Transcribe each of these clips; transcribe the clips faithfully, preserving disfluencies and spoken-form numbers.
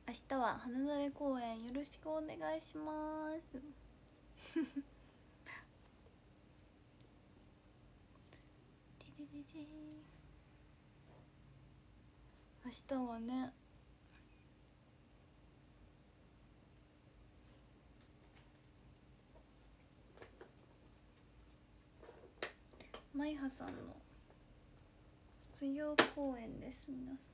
明日は花だれ公演よろしくお願いします明日はねマイハさんの卒業公演です。皆さ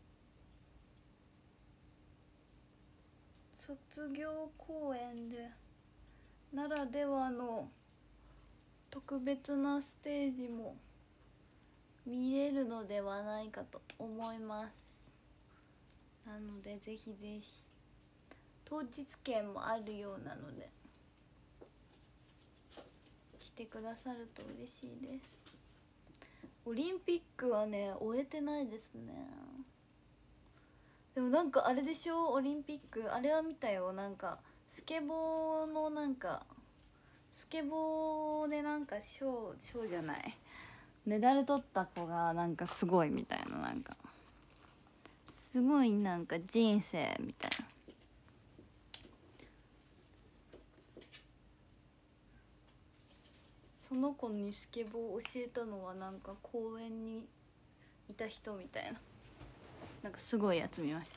ん卒業公演でならではの特別なステージも見れるのではないかと思います。なのでぜひぜひ当日券もあるようなので来てくださると嬉しいです。オリンピックはね終えてないですね。でもなんかあれでしょ、オリンピックあれは見たよ。なんかスケボーのなんかスケボーでなんか賞賞じゃないメダル取った子がなんかすごいみたいな、なんかすごいなんか人生みたいな。その子にスケボーを教えたのはなんか公園にいた人みたいな、なんかすごいやつ見ました。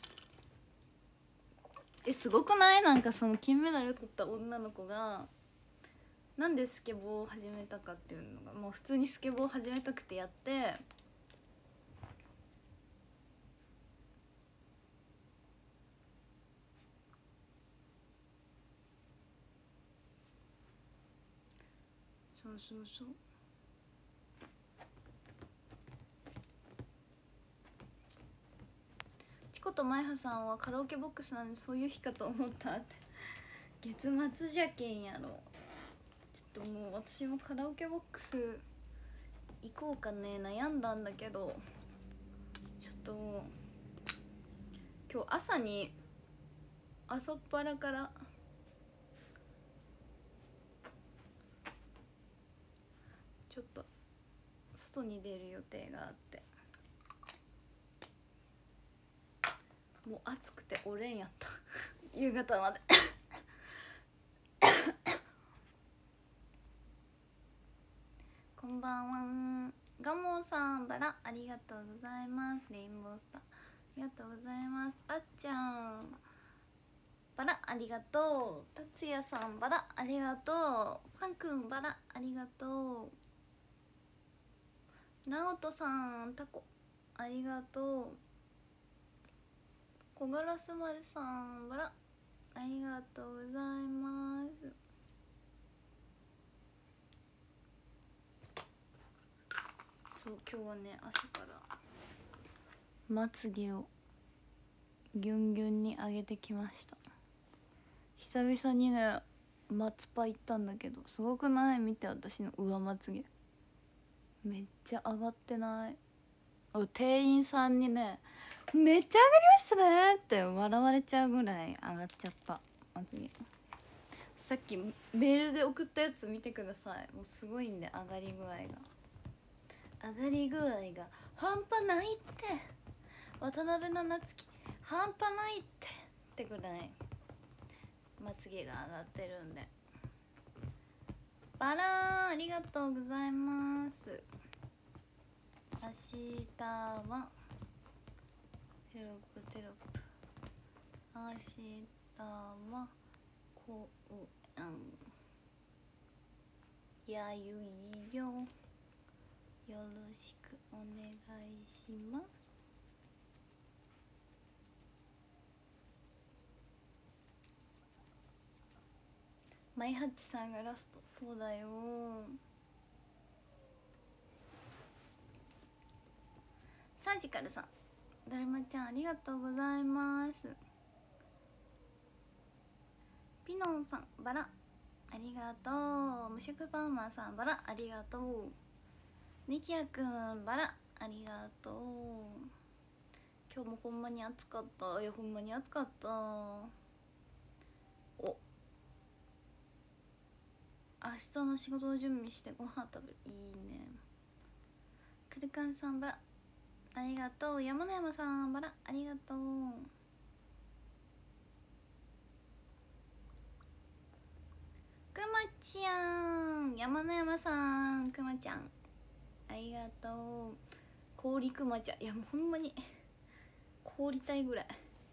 えすごくない？なんかその金メダル取った女の子がなんでスケボーを始めたかっていうのが、もう普通にスケボーを始めたくてやって、そうそうそう。チコとマイハさんはカラオケボックスなんでそういう日かと思ったって月末じゃけんやろ。ちょっともう私もカラオケボックス行こうかね悩んだんだけど、ちょっともう今日朝に朝っぱらからちょっと外に出る予定があって、もう暑くておれんやった夕方までこんばんは。ガモンさんバラありがとうございます。レインボースターありがとうございます。あっちゃんバラありがとう。達也さんバラありがとう。パンくんバラありがとう。ナオトさんタコありがとう。小ガラス丸さんバラありがとうございます。そう今日はね朝からまつげをギュンギュンに上げてきました。久々にねマツパ行ったんだけど、すごくない？見て私の上まつげめっちゃ上がってない？店員さんにね「めっちゃ上がりましたね」って笑われちゃうぐらい上がっちゃったまつげ。さっきメールで送ったやつ見てください。もうすごいんで上がり具合が上がり具合が半端ないって、渡辺の夏希半端ないってってぐらいまつげが上がってるんで。バラーありがとうございます。明日はテロップテロップ明日は公演やゆいよ、よろしくお願いします。マイハッチさんがラスト。そうだよ。サージカルさんだるまちゃんありがとうございます。ピノンさんバラありがとう。無色パーマンさんバラありがとう。ミキヤくんバラありがとう。今日もほんまに暑かった。いやほんまに暑かった。お明日の仕事を準備してご飯食べる。いいね。クルカンさんバラありがとう。山野山さんバラありがとう。 しやん、山の山さん、くまちゃんありがとう。氷くまちゃん、いやもうほんまに凍りたいぐらい、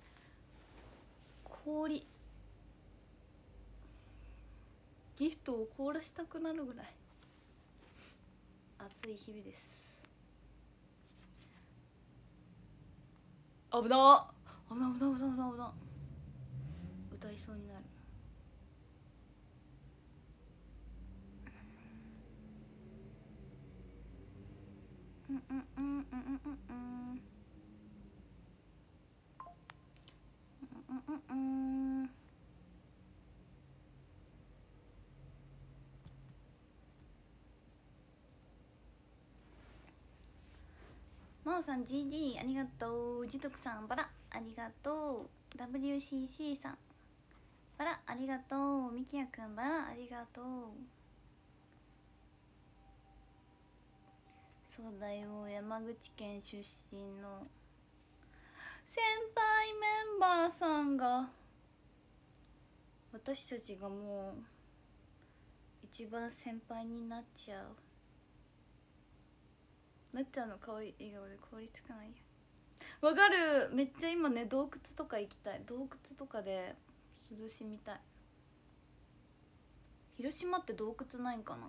氷ギフトを凍らしたくなるぐらい暑い日々です。危な危な危な危な危な危な、歌いそうになる。うんうんうんうんうんうんうんうんうんうん。まおさん ジージー ありがとう。じとくさんバラありがとう。 ダブリューシーシー さんバラありがとう。みきやくんバラありがとう。そうだよ、山口県出身の先輩メンバーさんが、私たちがもう一番先輩になっちゃう。なっちゃうの可愛い笑顔で凍りつかないよ。わかる、めっちゃ今ね洞窟とか行きたい。洞窟とかで涼しみたい。広島って洞窟ないんかな。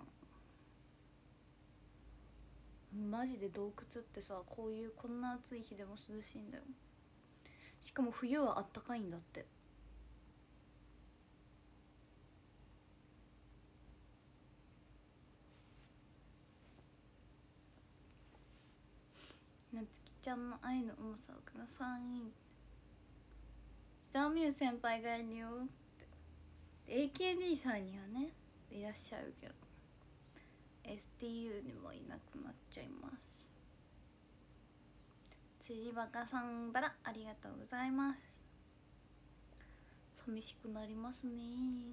マジで洞窟ってさ、こういうこんな暑い日でも涼しいんだよ。しかも冬はあったかいんだって。なつきちゃんの愛の重さをください。北尾美優先輩がいるよって エーケービー さんにはねいらっしゃるけど エスティーユー にもいなくなっちゃいます。辻バカさんバラありがとうございます。寂しくなりますね。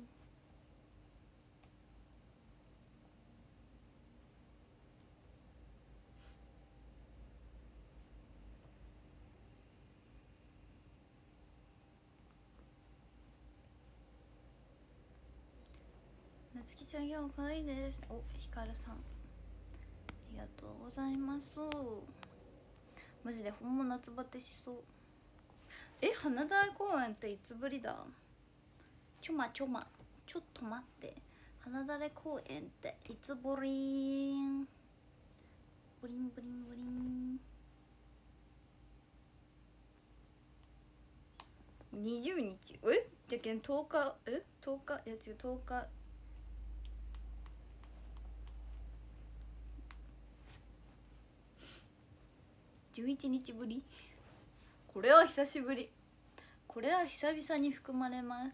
なつきちゃん今日可愛いです。お、ひかるさんありがとうございます。マジでほんま夏バテしそう。え、花大公園っていつぶりだ。ちょまちょまちょっと待って、花だれ公園っていつぶりん。ブリンブリンブリン。にじゅうにち、えじゃけんとおか、えとおか、いや違うとおか、じゅういちにちぶり。これは久しぶり、これは久々に含まれます。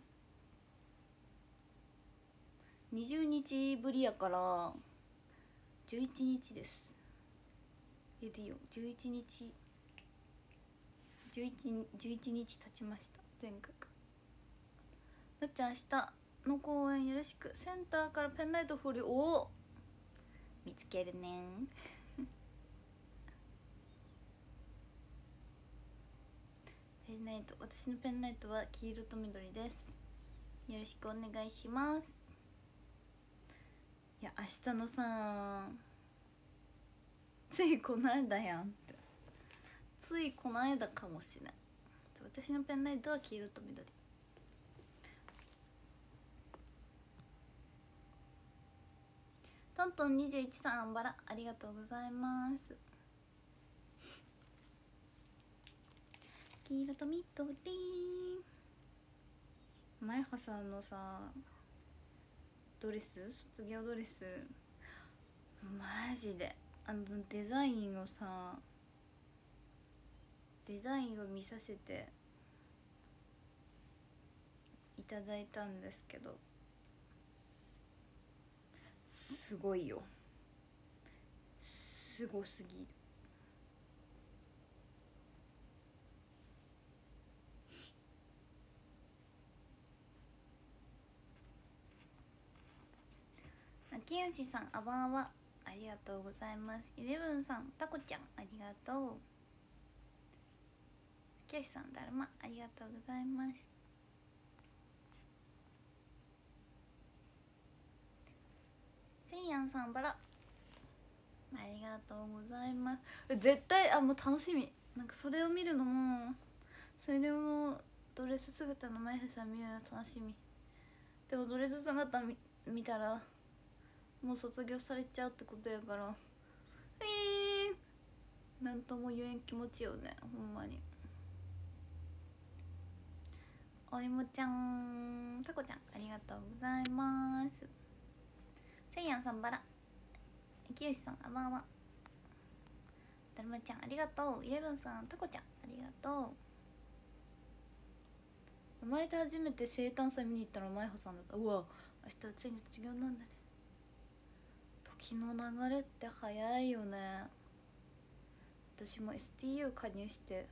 にじゅうにちぶりやからじゅういちにちです。えでよじゅういちにちじゅういち、じゅういちにち経ちました。全国なっちゃん明日の公演よろしく。センターからペンライト振る。おお見つけるねんペンライト、私のペンライトは黄色と緑です。よろしくお願いします。いや明日のさ、ついこの間やんって、ついこの間かもしれん。私のペンライトは黄色と緑。トントンにじゅういちさんバラありがとうございます。黄色と緑。前葉さんのさドレス、卒業ドレスマジであのデザインをさデザインを見させていただいたんですけど、すごいよ、すごすぎる。秋吉さんあばあばありがとうございます。イレブンさんタコちゃんありがとう。秋吉さんだるまありがとうございます。 せんやんさんバラありがとうございます。絶対あもう楽しみ、なんかそれを見るのもそれをドレス姿の前さん見るの楽しみ。でもドレス姿見見たらもう卒業されちゃうってことやから、えー、なんとも言えん気持ちよねほんまに。おいもちゃん、たこちゃんありがとうございます。せいやんさんバラ、きよしさんあまあま、だるまちゃんありがとう、イレブンさん、たこちゃんありがとう。生まれて初めて生誕祭見に行ったのまいほさんだった。うわ明日ついに卒業なんだね。時の流れって早いよね。私も エスティーユー 加入して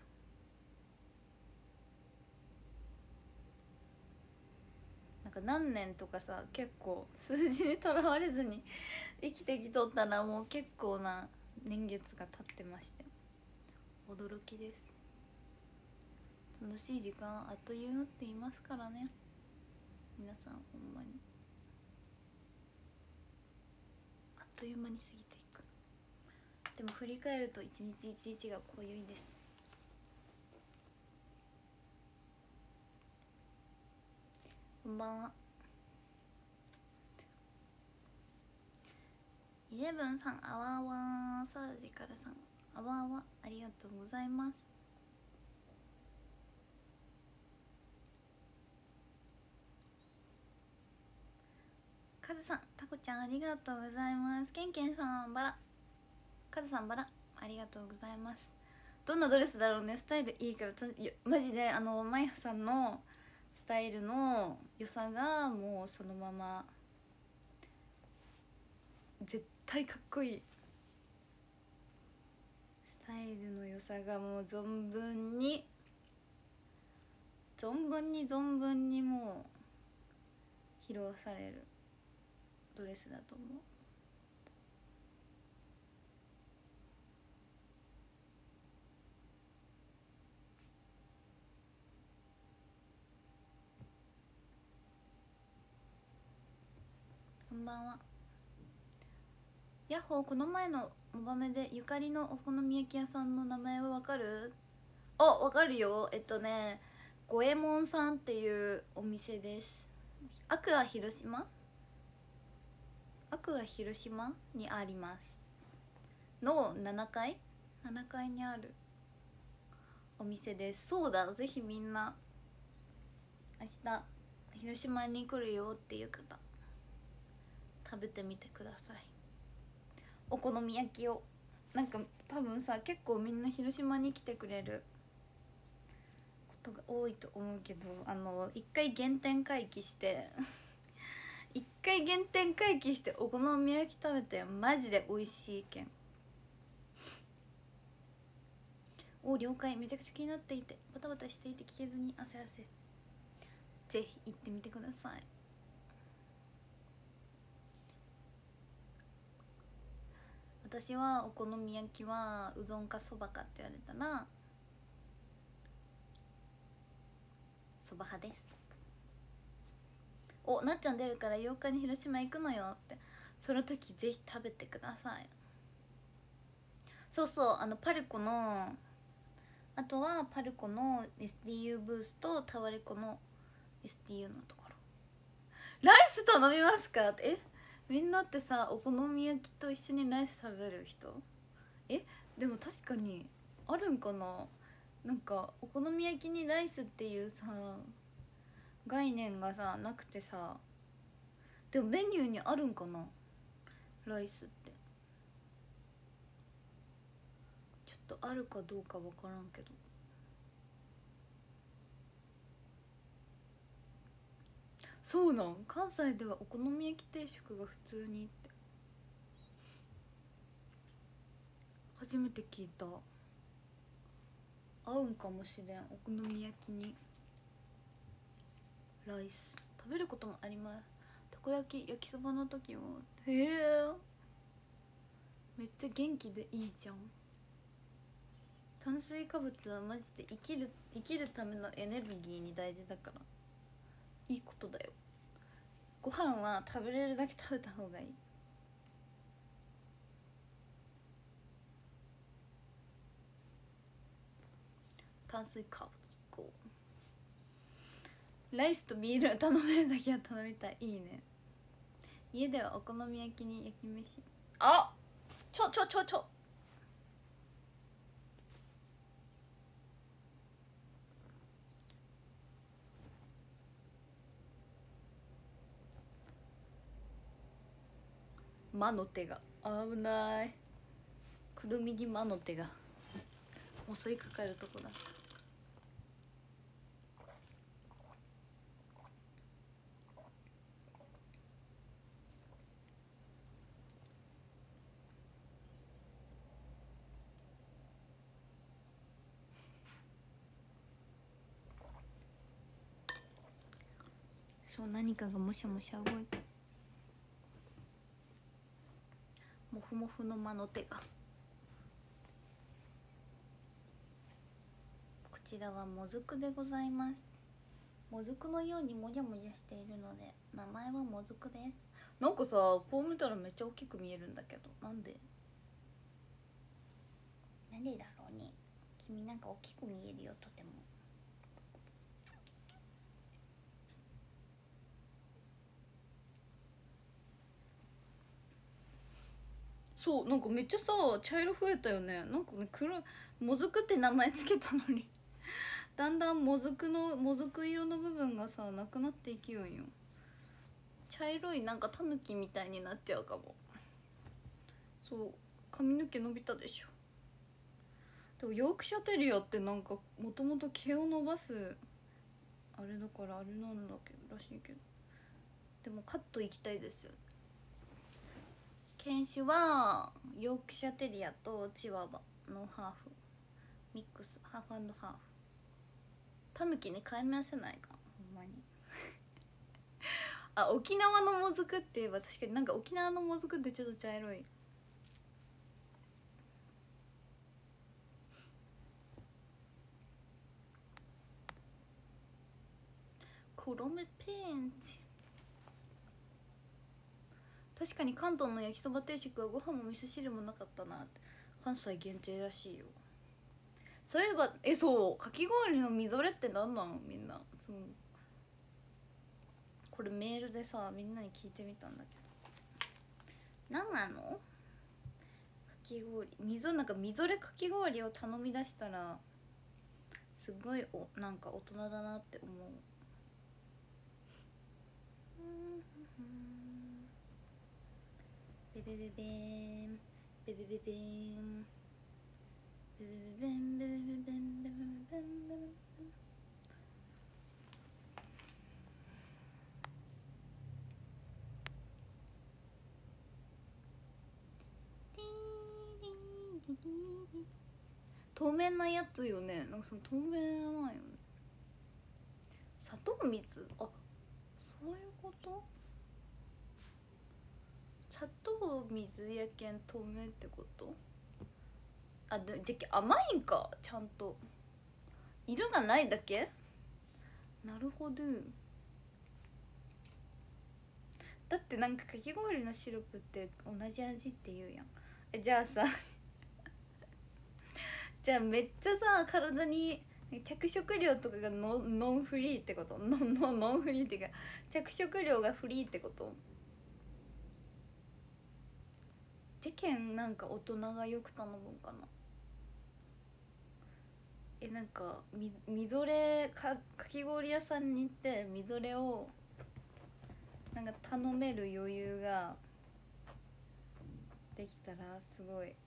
なんか何年とかさ、結構数字にとらわれずに生きてきとったらもう結構な年月が経ってまして、驚きです。楽しい時間あっという間って言いますからね皆さん、ほんまにあっという間に過ぎていく。でも振り返ると一日一日が濃ゆいです。こんばんは。イレブンさんあわあわ、サージカルさんあわあわありがとうございます。カズさん、タコちゃんありがとうございます。ケンケンさんバラ、カズさんバラありがとうございます。どんなドレスだろうね。スタイルいいから、いやマジであのマイハさんのスタイルの良さがもうそのまま絶対かっこいい。スタイルの良さがもう存分に存分に存分にもう披露されるドレスだと思う。こんばんは。ヤッホー、この前のモバメでゆかりのお好み焼き屋さんの名前はわかる？あ、わかるよ。えっとね五右衛門さんっていうお店です。アクア広島アクア広島にありますのななかいななかいにあるお店です。そうだ、ぜひみんな明日広島に来るよっていう方食べてみてください。お好み焼きをなんか多分さ、結構みんな広島に来てくれることが多いと思うけど、あの一回原点回帰して一回原点回帰してお好み焼き食べてマジで美味しいけん。お了解。めちゃくちゃ気になっていてバタバタしていて聞けずに汗汗。ぜひ行ってみてください。私はお好み焼きはうどんかそばかって言われたらそば派です。お、なっちゃん出るからようかに広島行くのよって、その時ぜひ食べてください。そうそう、あのパルコのあとはパルコの エスディーユー ブースとタワレコの エスディーユー のところ。ライス頼みますかって。え、みんなってさお好み焼きと一緒にライス食べる人？え、でも確かにあるんかな。なんかお好み焼きにライスっていうさ概念がさなくてさ、でもメニューにあるんかなライスって。ちょっとあるかどうか分からんけど。そうなん？関西ではお好み焼き定食が普通にって初めて聞いた。合うんかもしれん、お好み焼きにライス食べることもあります。たこ焼き、焼きそばの時も。へえ、めっちゃ元気でいいじゃん。炭水化物はマジで生きる生きるためのエネルギーに大事だからいいことだよ。ご飯は食べれるだけ食べた方がいい。 炭水化物ライスとビール頼めるだけは頼みたい。いいね。家ではお好み焼きに焼き飯。あちょちょちょちょ魔の手が危ない。くるみに魔の手が襲いかかるとこだ。そう、何かがもしゃもしゃ動いて、もふもふの魔の手が。こちらはもずくでございます。もずくのようにもじゃもじゃしているので名前はもずくです。なんかさ、こう見たらめっちゃ大きく見えるんだけど、なんでなんでだろうね。君なんか大きく見えるよ、とても。そう、なんかめっちゃさ茶色増えたよね。なんかね、黒いもずくって名前つけたのにだんだんもずくのもずく色の部分がさなくなっていきよんよ。茶色いなんかタヌキみたいになっちゃうかも。そう、髪の毛伸びたでしょ。でもヨークシャテリアってなんかもともと毛を伸ばすあれだからあれなんだけどらしいけど、でもカットいきたいですよ。犬種はヨークシャテリアとチワワのハーフミックス、ハーフ&ハーフ。タヌキに飼いませないかほんまにあ、沖縄のもずくって言えば確かになんか沖縄のもずくってちょっと茶色い。黒目ペンチ。確かに関東の焼きそば定食はご飯も味噌汁もなかったなって。関西限定らしいよ。そういえばえそうかき氷のみぞれって何なのみんな。そう、これメールでさみんなに聞いてみたんだけど、何なのかき氷みぞなんかみぞれかき氷を頼み出したらすごいおなんか大人だなって思う。ベベベベーンベベベベーンベベベベンベベベベンベベベベンベベベン。透明なやつよね。なんかその透明なよね。砂糖水、あ、そういうこと。砂糖水やけん透明ってこと。あ、でじゃけ甘いんか、ちゃんと色がないだけ。なるほど。だってなんかかき氷のシロップって同じ味って言うやん。えじゃあさじゃあめっちゃさ体に着色料とかがノノンフリーってこと。ノンノンノンフリーっていうか着色料がフリーってこと。じゃけんなんか大人がよく頼むんかな。えなんかみみぞれかかき氷屋さんに行ってみぞれをなんか頼める余裕ができたらすごい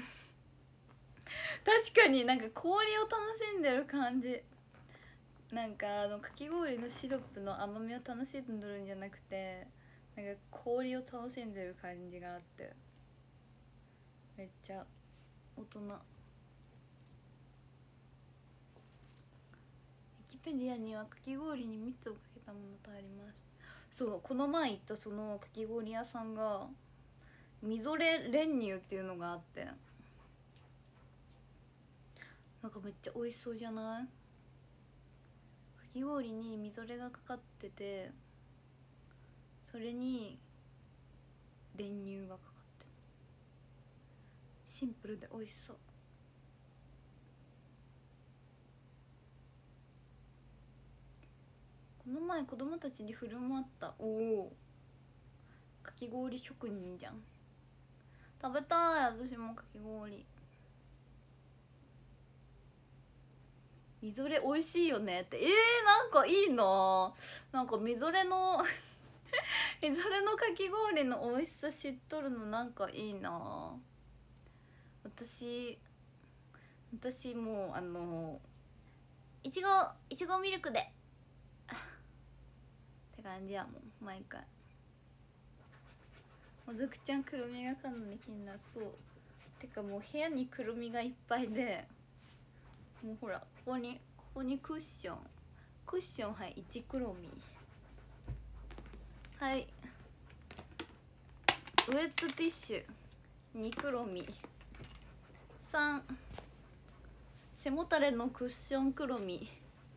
確かになんか氷を楽しんでる感じ。なんかあのかき氷のシロップの甘みを楽しんでるんじゃなくてなんか氷を楽しんでる感じがあってめっちゃ大人。ウィキペディアにはかき氷に蜜をかけたものとあります。そうこの前行ったそのかき氷屋さんがみぞれ練乳っていうのがあってなんかめっちゃ美味しそうじゃない。かき氷にみぞれがかかっててそれに練乳がかかってる。シンプルで美味しそう。 この前子供たちに振る舞った。おお、かき氷職人じゃん。食べたい、私もかき氷。みぞれ美味しいよねって。えー、なんかいいな。なんかみぞれのみぞれのかき氷の美味しさ知っとるのなんかいいな。私私もうあのいちごいちごミルクでって感じやもん毎回。もずくちゃんくるみがかなり気になる。そうてかもう部屋にくるみがいっぱいで、もうほらここにここにクッションクッション、はいいちくるみ、はいウェットティッシュにくるみ、さん背もたれのクッションくるみ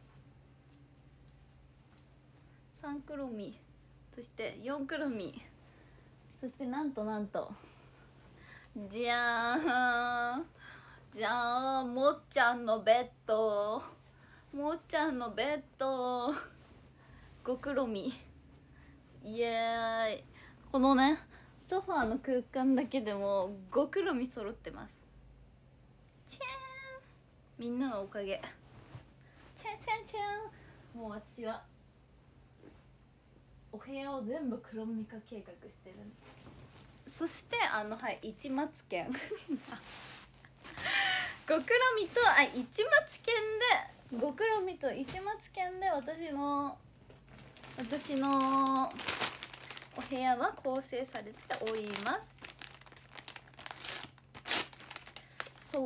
さんくるみ、そしてよんくるみ、そしてなんとなんとじゃーんじゃーん、もっちゃんのベッド、もっちゃんのベッドごくるみ、イエーイ。このねソファーの空間だけでもごくるみ揃ってます。チェーン、みんなのおかげ。チェンチェンチェン。もう私はお部屋を全部黒み化計画してる。そしてあのはい市松県ごくるみとあ市松県でごくるみと市松県で私の私のお部屋は構成されております。そう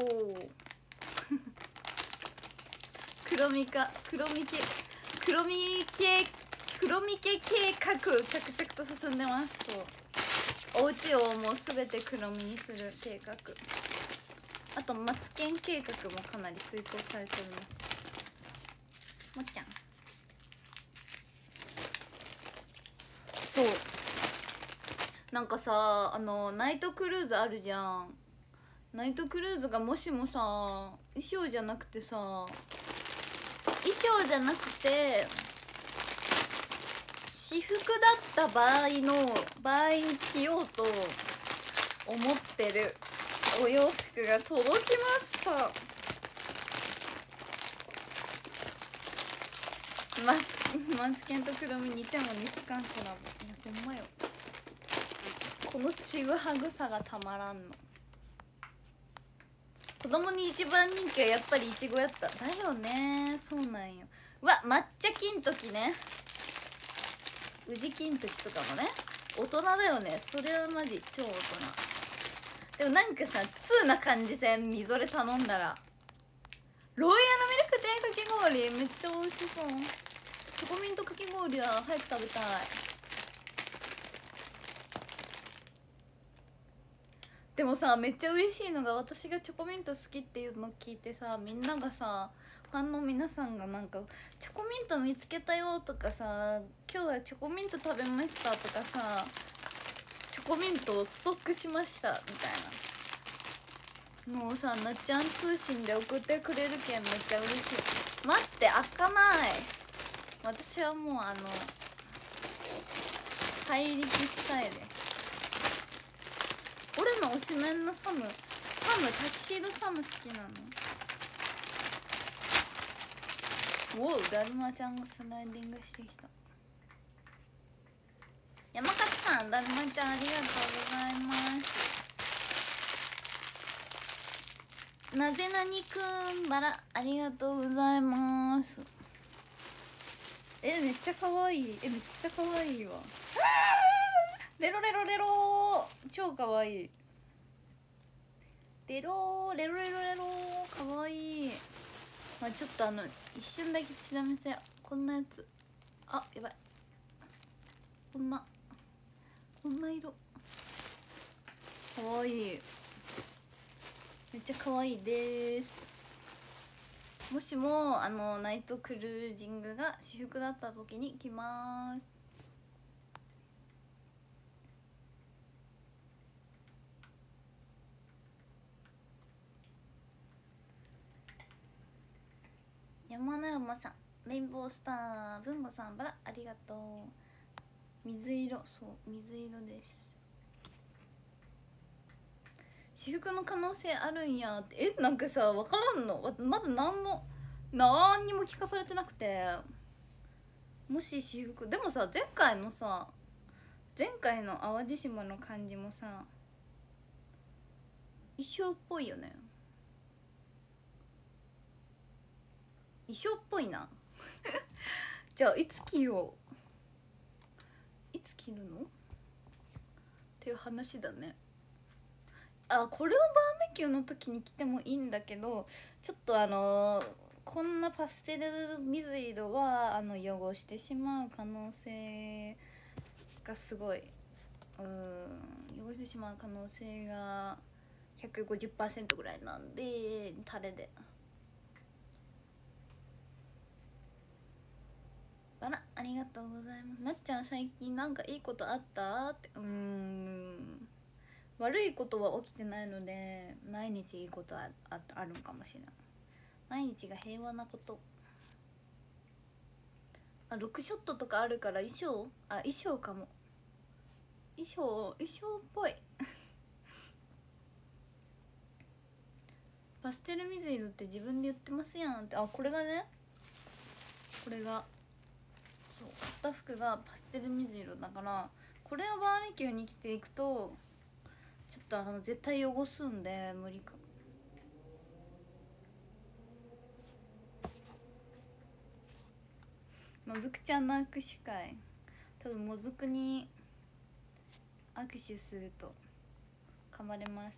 黒みか黒み系黒み系黒み系計画着々と進んでます。そうお家をもうすべて黒みにする計画、あとマツケン計画もかなり遂行されております。もっちゃんそうなんかさあのナイトクルーズあるじゃん。ナイトクルーズがもしもさ衣装じゃなくてさ衣装じゃなくて私服だった場合の場合に着ようと思ってるお洋服が届きました。マツマツケンとクロミ似ても似つかんコラボ。いやほんまよ、このちぐはぐさがたまらんの。子供に一番人気はやっぱりいちごやった。だよね、そうなんよ。うわ抹茶金時ね、宇治金時とかもね大人だよね。それはマジ超大人。でもなんかさ通な感じせん、みぞれ頼んだら。ロイヤルミルクティーかき氷めっちゃ美味しそう。チョコミントかき氷は早く食べたい。でもさめっちゃ嬉しいのが、私がチョコミント好きっていうのを聞いてさ、みんながさファンの皆さんがなんか「チョコミント見つけたよ」とかさ「今日はチョコミント食べました」とかさ「チョコミントをストックしました」みたいな。もうさなっちゃん通信で送ってくれるけんめっちゃ嬉しい。待って開かない。私はもうあの怪力スタイル。俺の推しメンのサムサムタキシードサム好きなの。おおだるまちゃんがスライディングしてきた。山勝さんだるまちゃんありがとうございます。なぜなにくんバラありがとうございます。えめっちゃかわいい。えめっちゃかわいいわ。レロレロレロー超かわいい。レローレロレロレローかわいい。まあちょっとあの一瞬だけちなみせこんなやつ。あやばい、こんなこんな色かわいい。めっちゃ可愛いです。もしもあのナイトクルージングが私服だった時に着ます。山名馬さんレインボースター文吾さんバラありがとう。水色、そう水色です。私服の可能性あるんやって。えなんかさ分からんの、まだ何も何にも聞かされてなくて、もし私服でもさ、前回のさ前回の淡路島の感じもさ衣装っぽいよね。衣装っぽいなじゃあいつ着よう、いつ着るのっていう話だね。あ、これをバーベキューの時に着てもいいんだけど、ちょっとあのー、こんなパステル水色はあの汚してしまう可能性がすごい、うーん汚してしまう可能性が ひゃくごじゅっパーセント ぐらいなんで、タレで。あらありがとうございます。なっちゃん最近なんかいいことあったって。うーん悪いことは起きてないので、毎日いいことあああるんかもしれない。毎日が平和なこと。あ、ろくショットとかあるから衣装、あ衣装かも。衣装衣装っぽいパステル水色って自分で言ってますやんって。あ、これがね、これがそう買った服がパステル水色だから、これをバーベキューに着ていくとちょっとあの絶対汚すんで無理かも。もずくちゃんの握手会、多分もずくに握手すると噛まれます。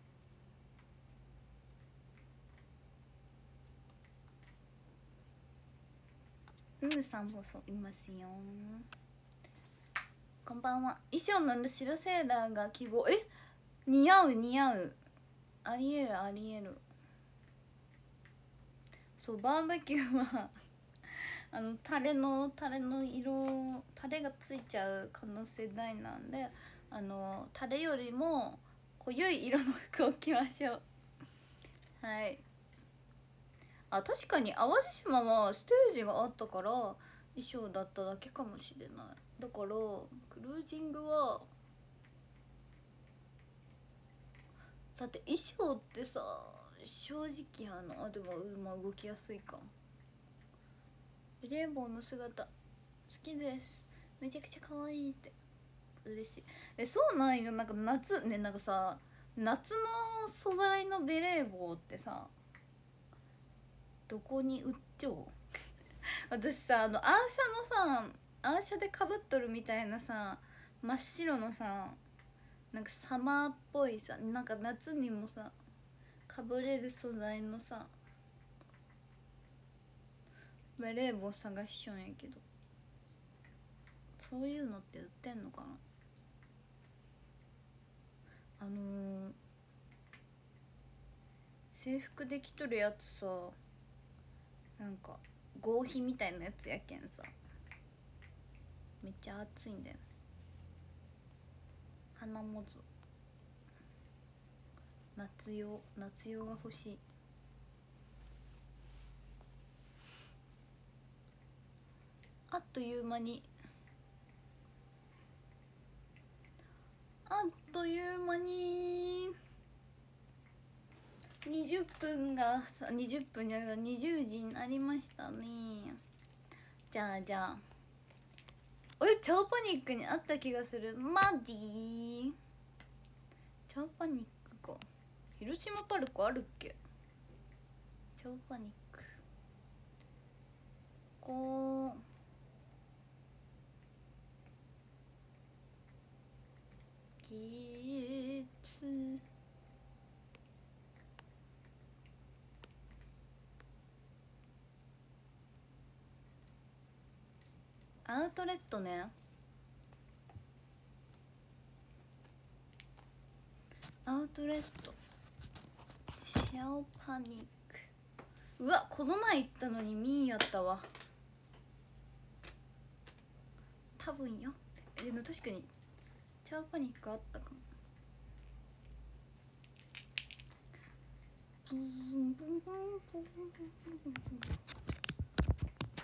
ムーさんもそういますよ。こんばんは。衣装の白セーラーが希望。え似合う似合う、ありえるありえる。そうバーベキューはあのタレのタレの色、タレがついちゃう可能性大なんで、あのタレよりも濃ゆい色の服を着ましょう。はい。あ、確かに淡路島はステージがあったから衣装だっただけかもしれない。だからクルージングはだって衣装ってさ正直あのあでもまあ動きやすいか。レインボーの姿好きです、めちゃくちゃ可愛いって嬉しい。えそうなんよ。なんか夏ね、なんかさ夏の素材のベレー帽ってさどこに売っちゃう私さあのアーシャのさアーシャでかぶっとるみたいなさ真っ白のさなんかサマーっぽいさ、なんか夏にもさかぶれる素材のさベレー帽探しちゃうんやけど、そういうのって売ってんのかな。あのー、制服で着とるやつさなんか合皮みたいなやつやけんさめっちゃ暑いんだよね。鼻もず夏用夏用が欲しい。あっという間にあっという間ににじゅっぷんがにじゅっぷんじゃないにじゅうじになりましたね。じゃあじゃあえ超パニックにあった気がする。マディ超パニックか。広島パルコあるっけ。超パニックこうゲツアウトレットね。アウトレットチャオパニック。うわこの前行ったのにミーやったわ多分よ。でも確かにチャオパニックあったかも。ブンブンブンブンブンブン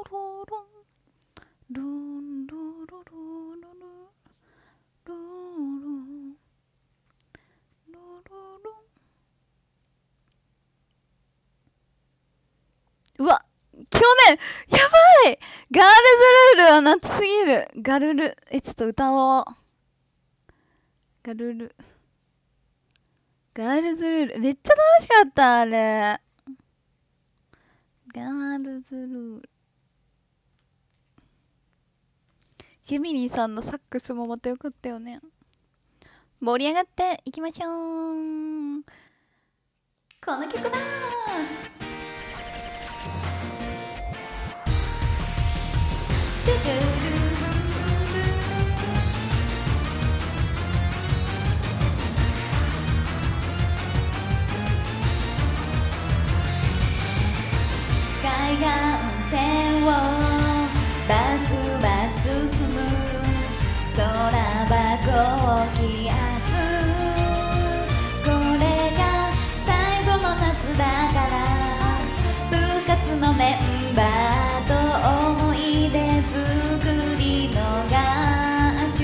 ロロンルンルルルルルルンルルルン。うわ、去年やばい。ガールズルールは夏すぎる。ガルル、え、ちょっと歌おう。ガルルガールズルールめっちゃ楽しかった。あれガールズルール。ユミリーさんのサックスもまたよかったよね。盛り上がっていきましょう。この曲だー。海岸線をバスバス進む空箱を気圧。これが最後の夏だから部活のメンバーと思い出作りの合宿。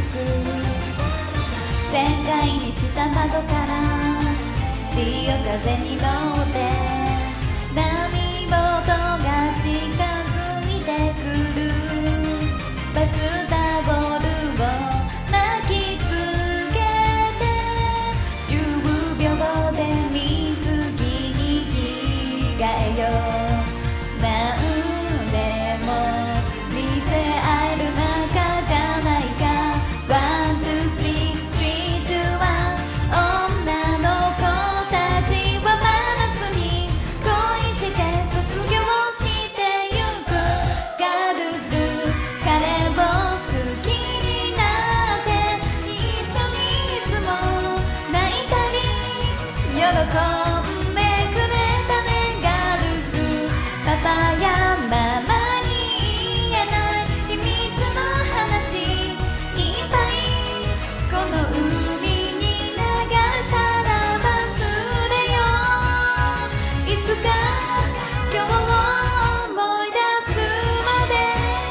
全開にした窓から潮風に乗って波ボートが近づいてくる。バスタオルを巻きつけてじゅうびょうで水着に着替えよう。なんでも見せ合える仲じゃないか。ワンツースリースリーツーワン。女の子たちは真夏に恋して卒業してゆく。ガールズルー彼を好きになって一緒にいつも泣いたり喜んでくれたね。ガールズルーパパやママに言えない秘密の話いっぱいこの海に流したら忘れよう。いつか今日を思い出すまで。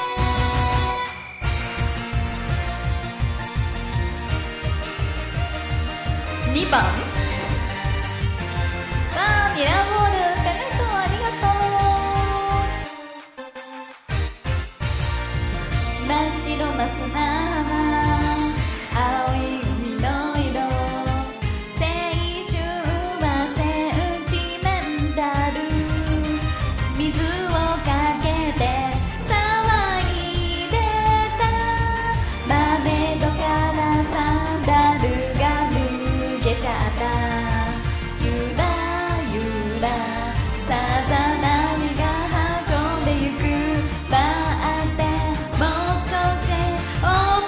にばんバニラボールペンライトありがとう。真っ白な砂浜青い海の色。青春はセンチメンタル。水をかけて騒いでた。豆戸からサンダルが脱げちゃった。ゆらゆらさざ波が運んでゆく。バーってもう少し大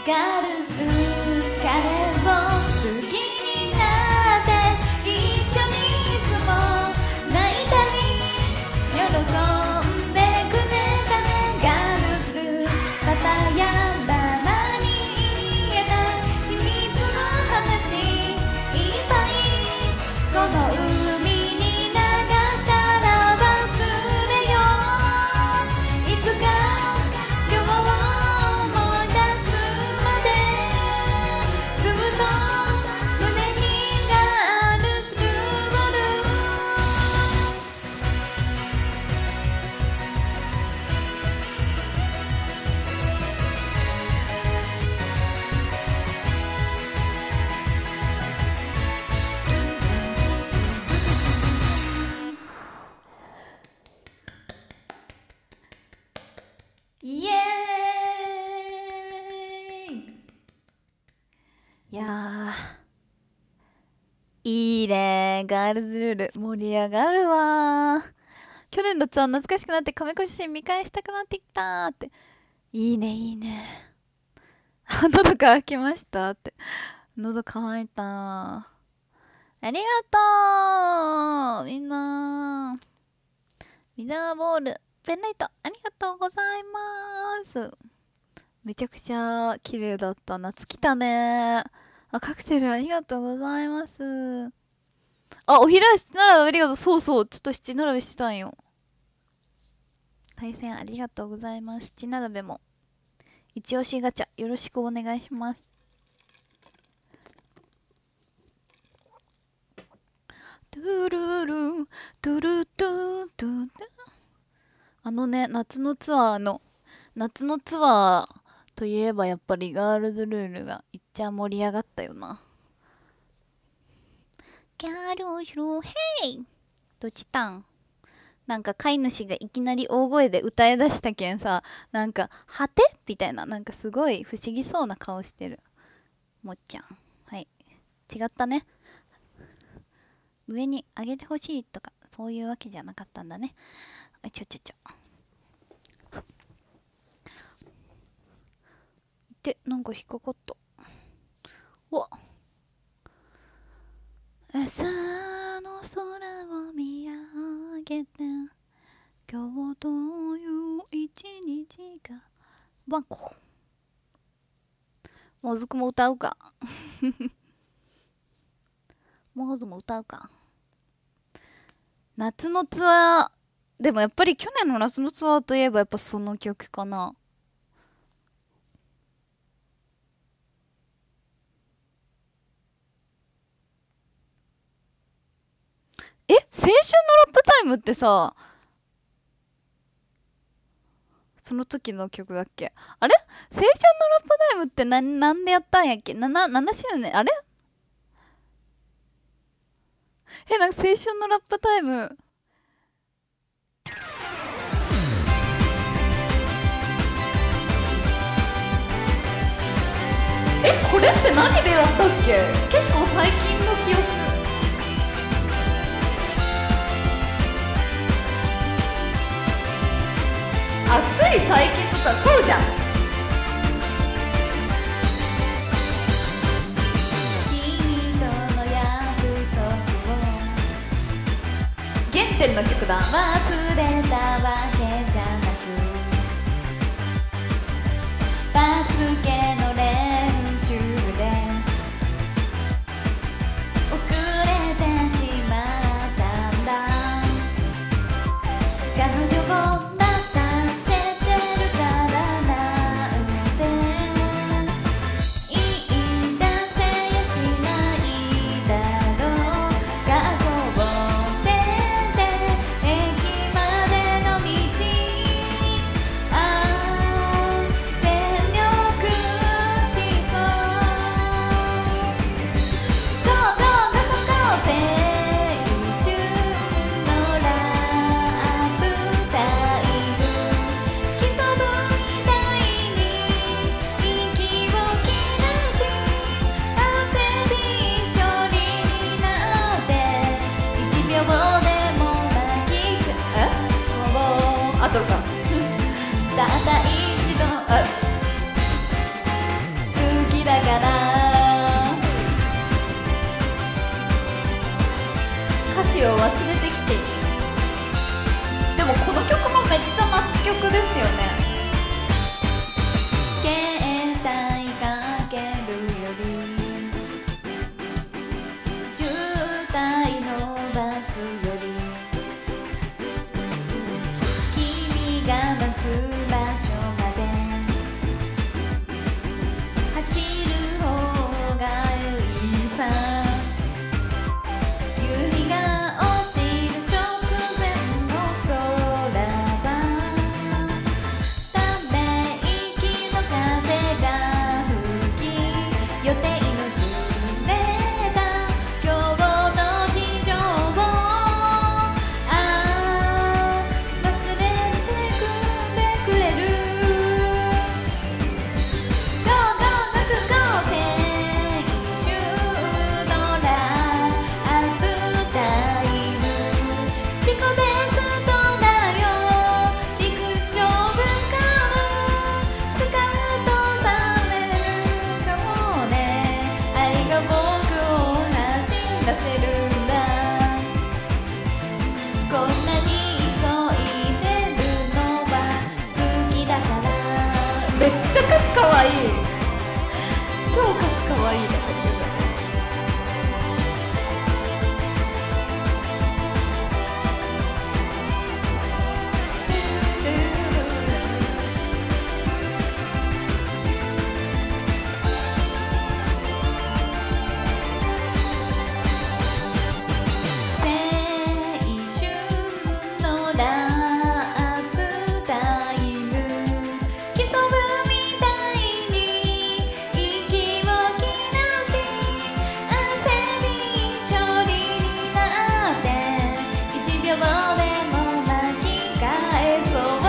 ガールズルー彼を好きになって一緒にいつも泣いたり喜んでくれたね。ガールズルーまたやママに言えない秘密の話いっぱいこの海に流したら忘れよういつか今日を思い出すまでずっと胸にガールズルーイエーイ。いやーいいねー。ガールズルール盛り上がるわー。去年のツアー懐かしくなって亀子写真見返したくなってきたーって。いいねいいね。喉乾きましたって。喉乾いたー。ありがとうみんなー。ミラーボールペンライトありがとうございます。めちゃくちゃ綺麗だった。夏来たね。あ、カクテルありがとうございます。あ、おひら七並べありがとう。そうそう、ちょっと七並べしたんよ。対戦ありがとうございます。七並べも一押しガチャよろしくお願いします。トゥルルトゥルトゥトゥあのね、夏のツアーの夏のツアーといえばやっぱりガールズルールがいっちゃ盛り上がったよな。ギャルズルーヘイどっちたん。なんか飼い主がいきなり大声で歌い出したけんさ、なんかはてみたいな、なんかすごい不思議そうな顔してるもっちゃん。はい、違ったね。上に上げてほしいとかそういうわけじゃなかったんだね。ちょちょちょで、なんか引っかかった。わっ、朝の空を見上げて今日という一日がワンコもずくも歌うかもずも歌うか。夏のツアーでもやっぱり去年の夏のツアーといえばやっぱその曲かな。え、青春のラップタイムってさ、その時の曲だっけ。あれ、青春のラップタイムってな、なんでやったんやっけ。 なな, ななしゅうねんあれ。え、なんか青春のラップタイムえ、これって何でやったっけ。結構最近の記憶。あ、つい最近とかそうじゃん。君との約束を原点の曲だ。忘れたわけじゃなくバスケの練習で遅れてしまったんだ。彼女を全力歌詞を忘れてきている。でもこの曲もめっちゃ夏曲ですよね。携帯かけるより渋滞のバスより君が待つ場所まで走る方がいいさ。夕日が落ちる直前の空はため息の風が吹き予定のずれた今日の事情をああ忘れてくれくれる。ゴーゴーゴクゴー青春のラブタイム自己ベストだよ。陸上部からスカウトされるかもね。愛が僕を走らせるんだ。こんなに急いでるのは好きだから。めっちゃ歌詞かわいい。超歌詞かわいいね、この曲。青春のラブタイム競うみたいに息を切らし汗びちょりになっていちびょうでも巻き返そう。ゴーゴーゴ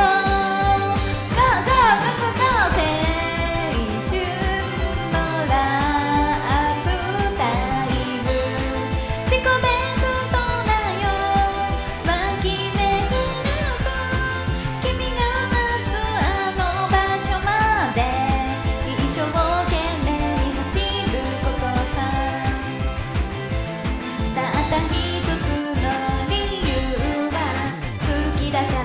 クゴー青春のラブタイム自己ベストだよ。巻き目振らず君が待つあの場所まで一生懸命に走ることさ。たった一つの理由は好きだから。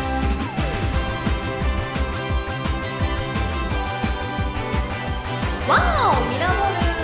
わーお、ミラモルありがとう。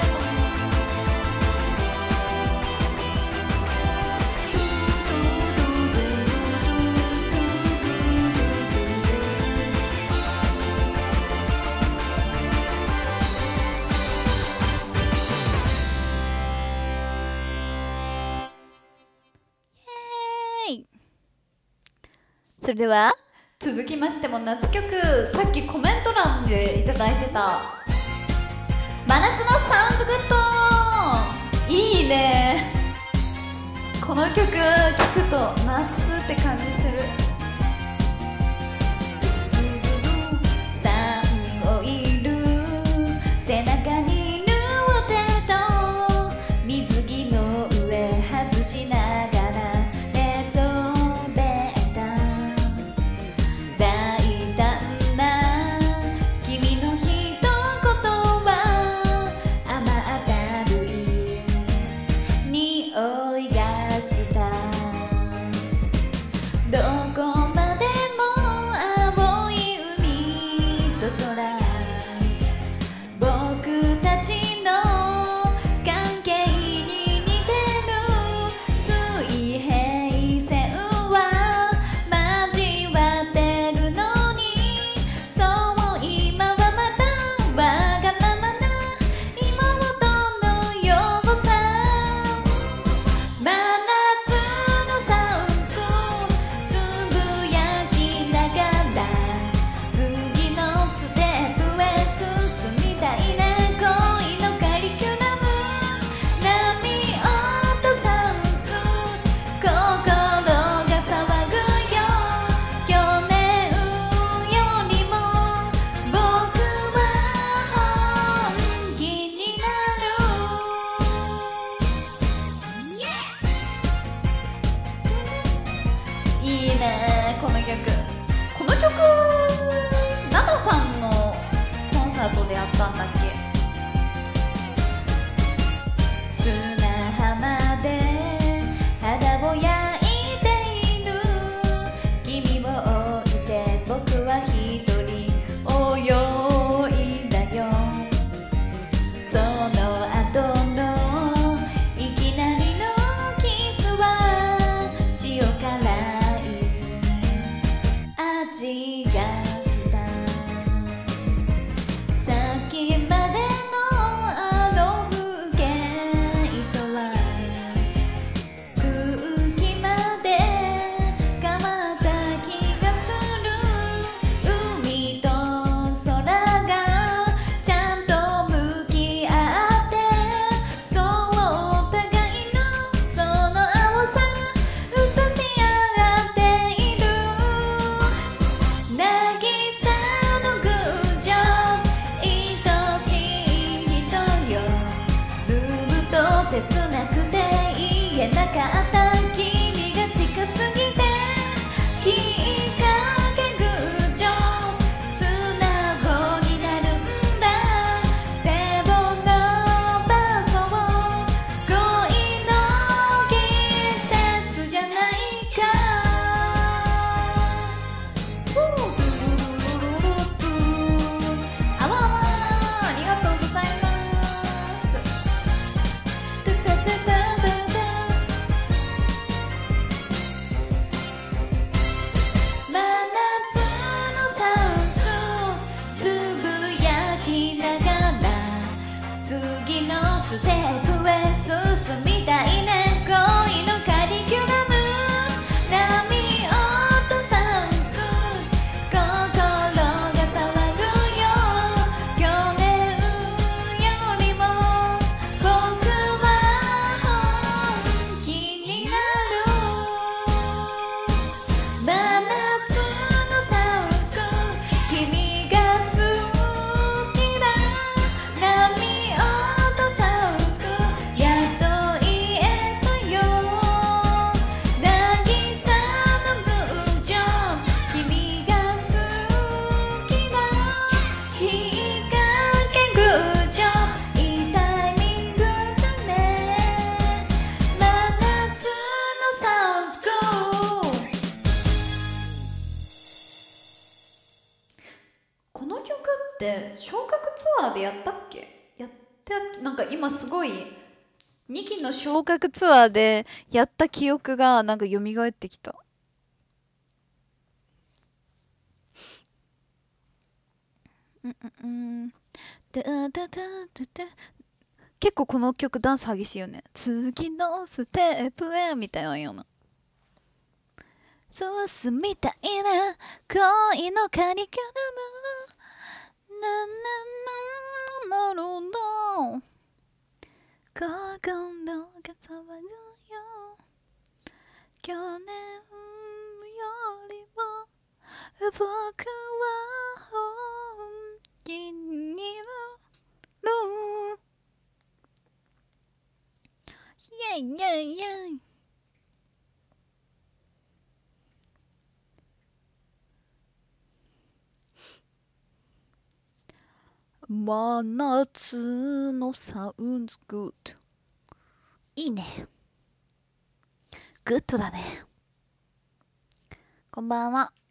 イエーイ。それでは続きましても夏曲、さっきコメント欄でいただいてた真夏のサウンズグッドいいね。この曲聴くと夏って感じする。サンオイル背中に塗ってと水着の上外しながら寝そべった大胆な君の一言は甘ったるい匂いがした。どこまでも青い海と空僕たちの関係に似てる水平線は交わってるのにそう今はまたわがままな妹のようさ。真夏のサウンズつぶやきながら次のステップへ進みたいな恋のカリキュラム波音サウンズ心が騒ぐよ。去年よりも僕は本気になる。いいねこの曲。この曲ナナさんのコンサートでやったんだっけ。砂浜でーでやったっけ？やったなんか今すごいにきの昇格ツアーでやった記憶がなんか蘇ってきた。うんうんうん。だだだだだ。結構この曲ダンス激しいよね。次のステップへみたいなような。進みたいな恋のカリキュラム。ななななるほど。心が騒ぐよ。去年よりも僕は本気になる。イェイイェイイェイ。真夏のサウンズグッド。いいね。グッドだね。こんばんは。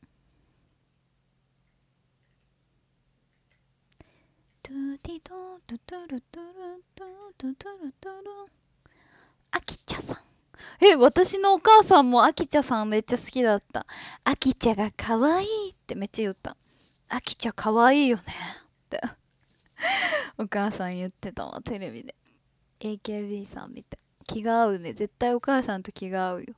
トゥティトゥトゥルトゥルトゥトゥトゥルトゥル。あきちゃさん。え、私のお母さんもあきちゃさんめっちゃ好きだった。あきちゃがかわいいってめっちゃ言った。あきちゃかわいいよねってお母さん言ってたわ、テレビで。 エーケービー さんみたい。気が合うね。絶対お母さんと気が合うよ。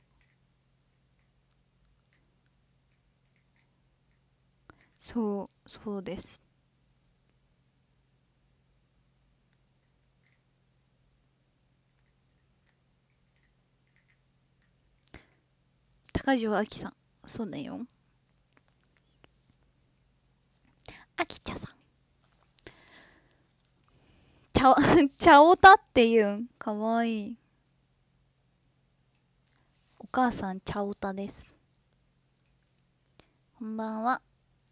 そうそうです。高城あきさん、そうだよ。あきちゃさん。ちゃお、ちゃおたっていうん。かわいい。お母さん、ちゃおたです。こんばんは。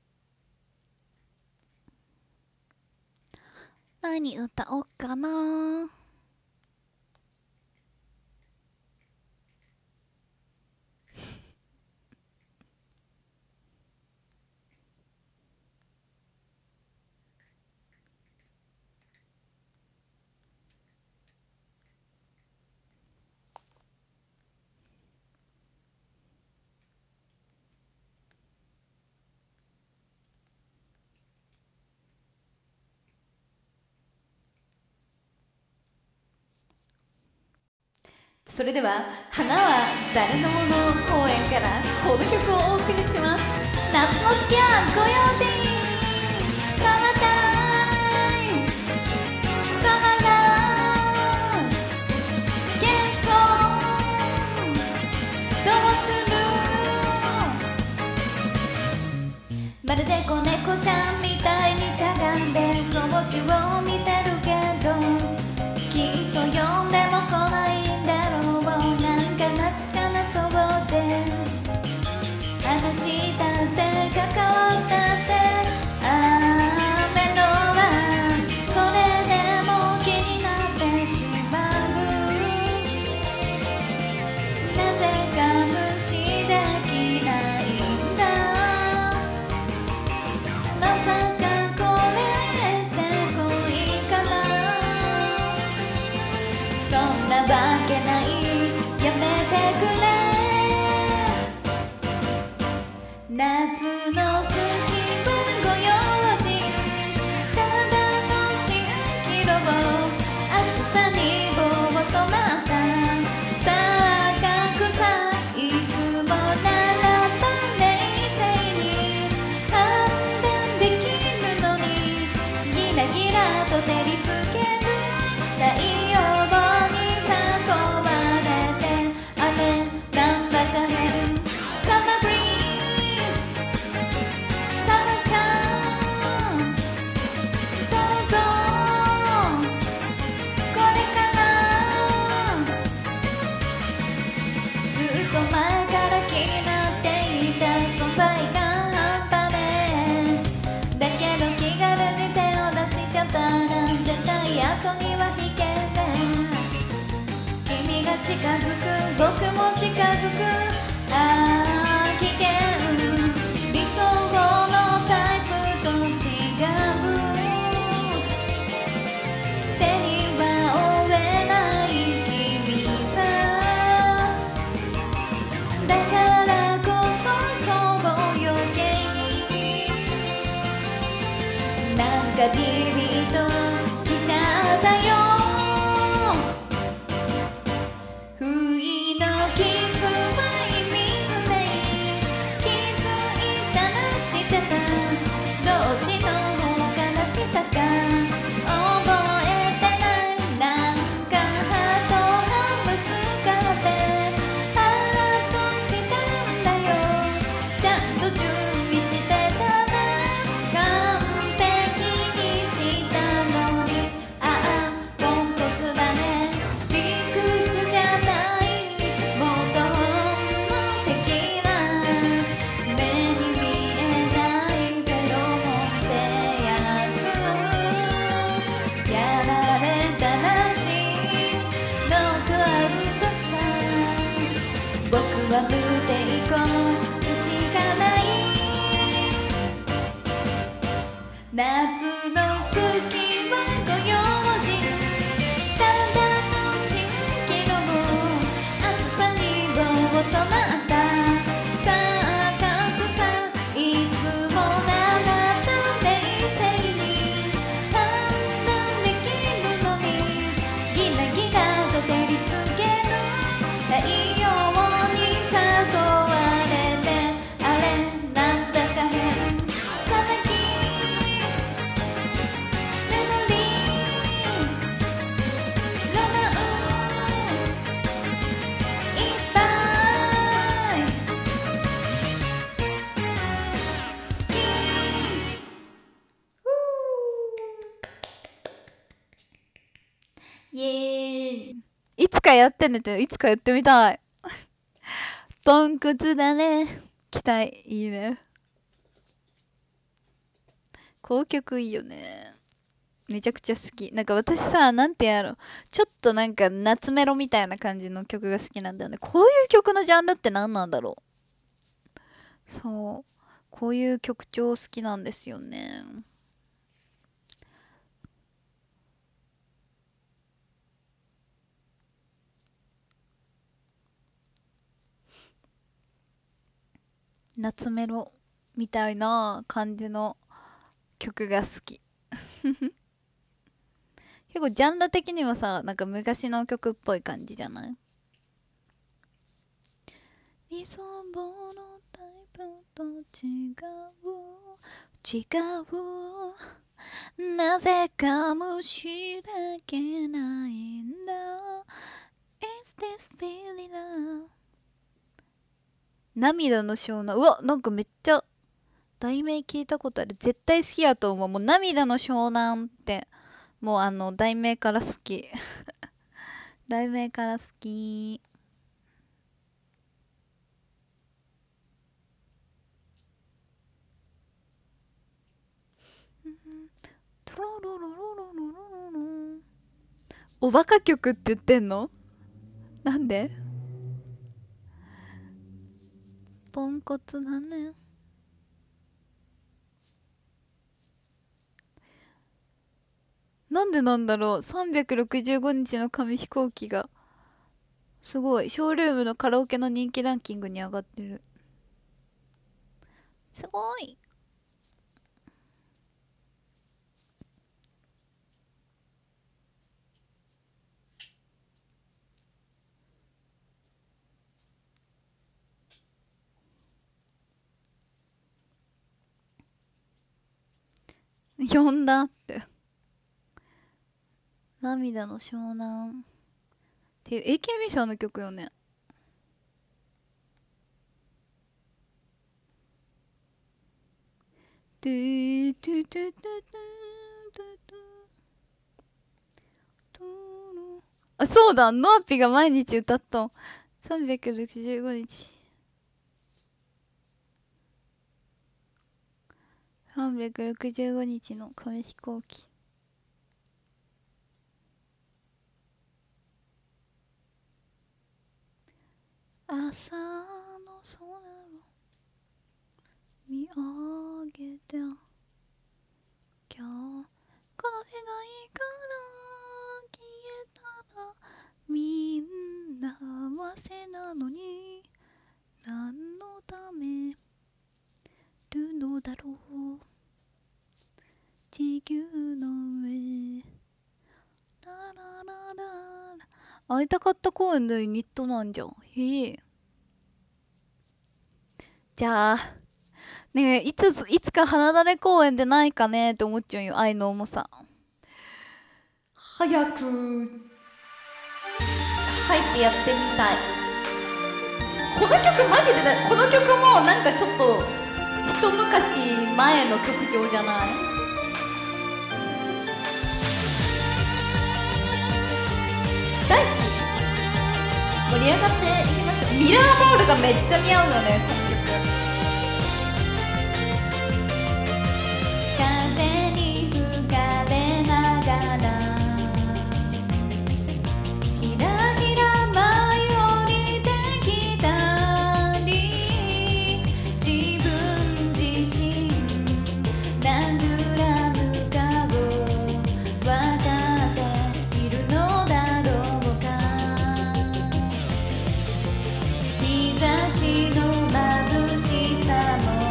何歌おうかな。それでは花は誰のもの公演からこの曲をお送りします。夏のスキャンご用心。サマータイムサマーラン幻想どうする。まるで子猫ちゃんみたいにしゃがんで友達を見てるけどきっと呼んでも来ないんだろう。なんか懐かなそうで話したって関わったって雨のはそれでも気になってしまう。なぜか無視できないんだ。まさかこれって恋かな。そんなわけないやめてくれ。夏の好きはご用心。ただの蜃気楼暑さに棒を止まった。さあ格差いつもならば冷静に判断できるのにギラギラと照りつける太陽に誘われてあれなんだか変。サマーブリーズサマータイム想像これからずっと前から気になっていた存在が半端ねえ。だけど気軽に手を出しちゃったら絶対後には引けねえ。君が近づく僕も近づく。ああ危険。理想のタイプと違う。 がビビッときちゃったよ。不意のキスは意味ない、気づいたらしてた、どっちの方からしたか覚えてない。なんかハートがぶつかってハートしたんだよ。ちゃんと準備してたら完璧にしたのに、ああポンコツだね。理屈じゃないもっと本能的な目に見えないフェロモンってやつやられたらしいノックアウトさ。僕は無抵抗でしかない。夏の好きはご用心、ただの蜃気楼暑さにどうとなった。さあ格差いつもならと冷静に判断できるのに、ギラギラと照りつける太陽に誘われて、あれなんだか変さなキスメモリーズロマンスいっぱい好き。イエーイ。 いつかやってねって、いつかやってみたい。ポンコツだね。期待。いいね。この曲いいよね。めちゃくちゃ好き。なんか私さ、なんてやろう。ちょっとなんか夏メロみたいな感じの曲が好きなんだよね。こういう曲のジャンルって何なんだろう。そう。こういう曲調好きなんですよね。夏メロみたいな感じの曲が好き。結構ジャンル的にはさ、なんか昔の曲っぽい感じじゃない？理想のタイプと違う違う、なぜか無視できないんだ。 Is this really love？ 涙の湘南。うわ、なんかめっちゃ題名聞いたことある。絶対好きやと思う。もう涙の湘南ってもうあの題名から好き。題名から好き。トロロロロロロロロ。おバカ曲って言ってんの？なんで？ポンコツだね。なんでなんだろう。さんびゃくろくじゅうごにちの紙飛行機がすごいショールームのカラオケの人気ランキングに上がってる。すごい。呼んだって。涙の湘南っていう エーケービー さんの曲よね。トゥトゥトゥトゥトゥトゥあ、そうだ、ノアピが毎日歌ったん。さんびゃくろくじゅうごにち。さんびゃくろくじゅうごにちの紙飛行機。朝の空を見上げて、今日この願いから消えたらみんな幸せなのに何のためるのだろう。地球会いたかった公園でユニットなんじゃん。へえ。じゃあねえ、いついつか花種公園でないかねって思っちゃうよ、愛の重さ。早く入ってやってみたい。この曲マジでだ、この曲もなんかちょっと一昔前の曲調じゃない？大好き。盛り上がっていきましょう。ミラーボールがめっちゃ似合うよね、この曲。 風に吹かれながらひらひら舞い降りてきたり、自分自身殴らぬかを分かっているのだろうか。日差しの眩しさも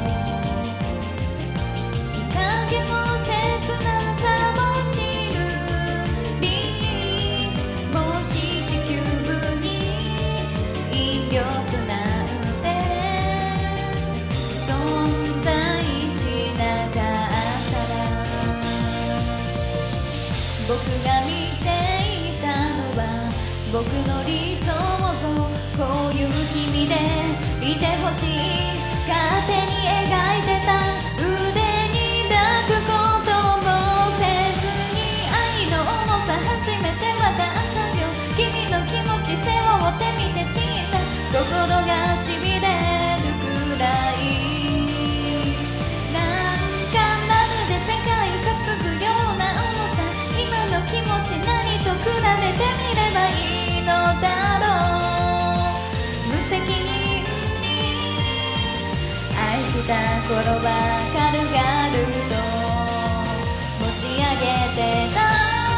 影の切なさも知るり、もし地球に引力なんて存在しなかったら、僕が見ていたのは僕の理想像、こういう君でいてほしい、勝手に描いてた腕に抱くこともせずに、愛の重さ初めてわかったよ。君の気持ち背負ってみて知った、心がしびれるくらい、なんかまるで世界がつくような重さ、今の気持ち何と比べてみればいいのだろう。無責任愛した頃は軽々と持ち上げてた。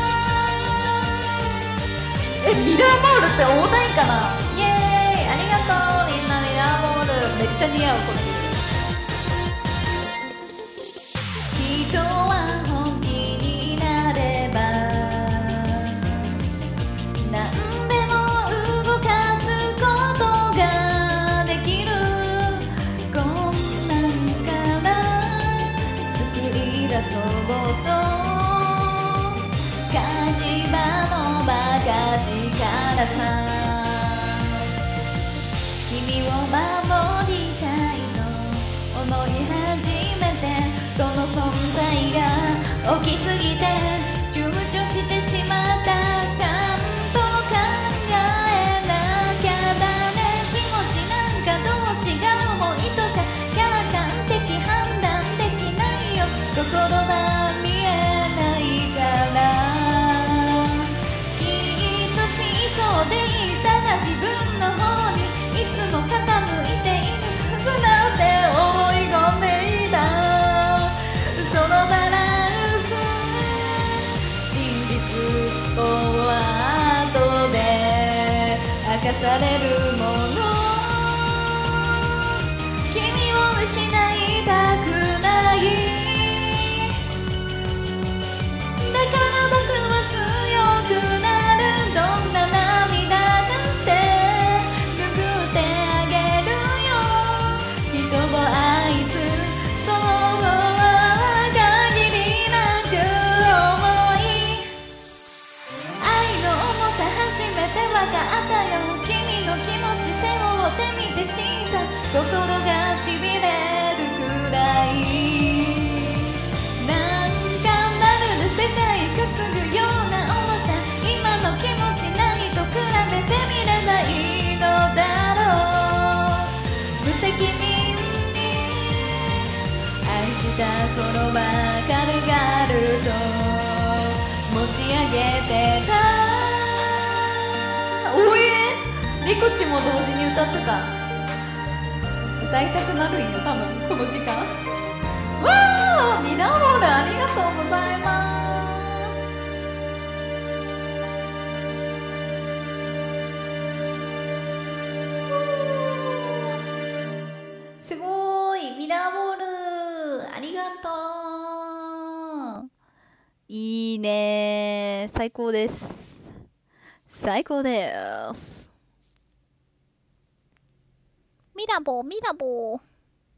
え、ミラーボールって重たいかな。イエーイ、ありがとうみんな。ミラーボールめっちゃ似合うこの曲。人は本気になれば何でも動かすことができる、こんなんから救い出そうと火事場のバカ力さ、君を守りたいと思い始めて、その存在が大きすぎて躊躇してしまった。ちゃんと考えなきゃだね。気持ちなんかどう違うもいとか客観的判断できないよ、心は見えないから。きっと真相でいたら自分の方にいつも傾いているはずなんて思い込んでいた。そのバランス、真実とは後で明かされるもの、君を失いたくない。だから僕は強くなる、どんな涙だって拭ってあげるよ。人を愛すその限りなく重い、愛の重さ初めてわかったよ。君の気持ち背負ってみて知った、心がしびれるくらい、なんかまるで世界が継ぐような重さ、今の気持ち何と比べてみればいいのだろう。無責任に愛した頃は軽々と持ち上げてた。おえ、リコッチも同時に歌ってた。歌いたくなるんよ多分この時間。わー、ミラーボールありがとうございます。すごーい、ミラーボールありがとう。いいねー、最高です。 最高です。 ミラボーミラボー。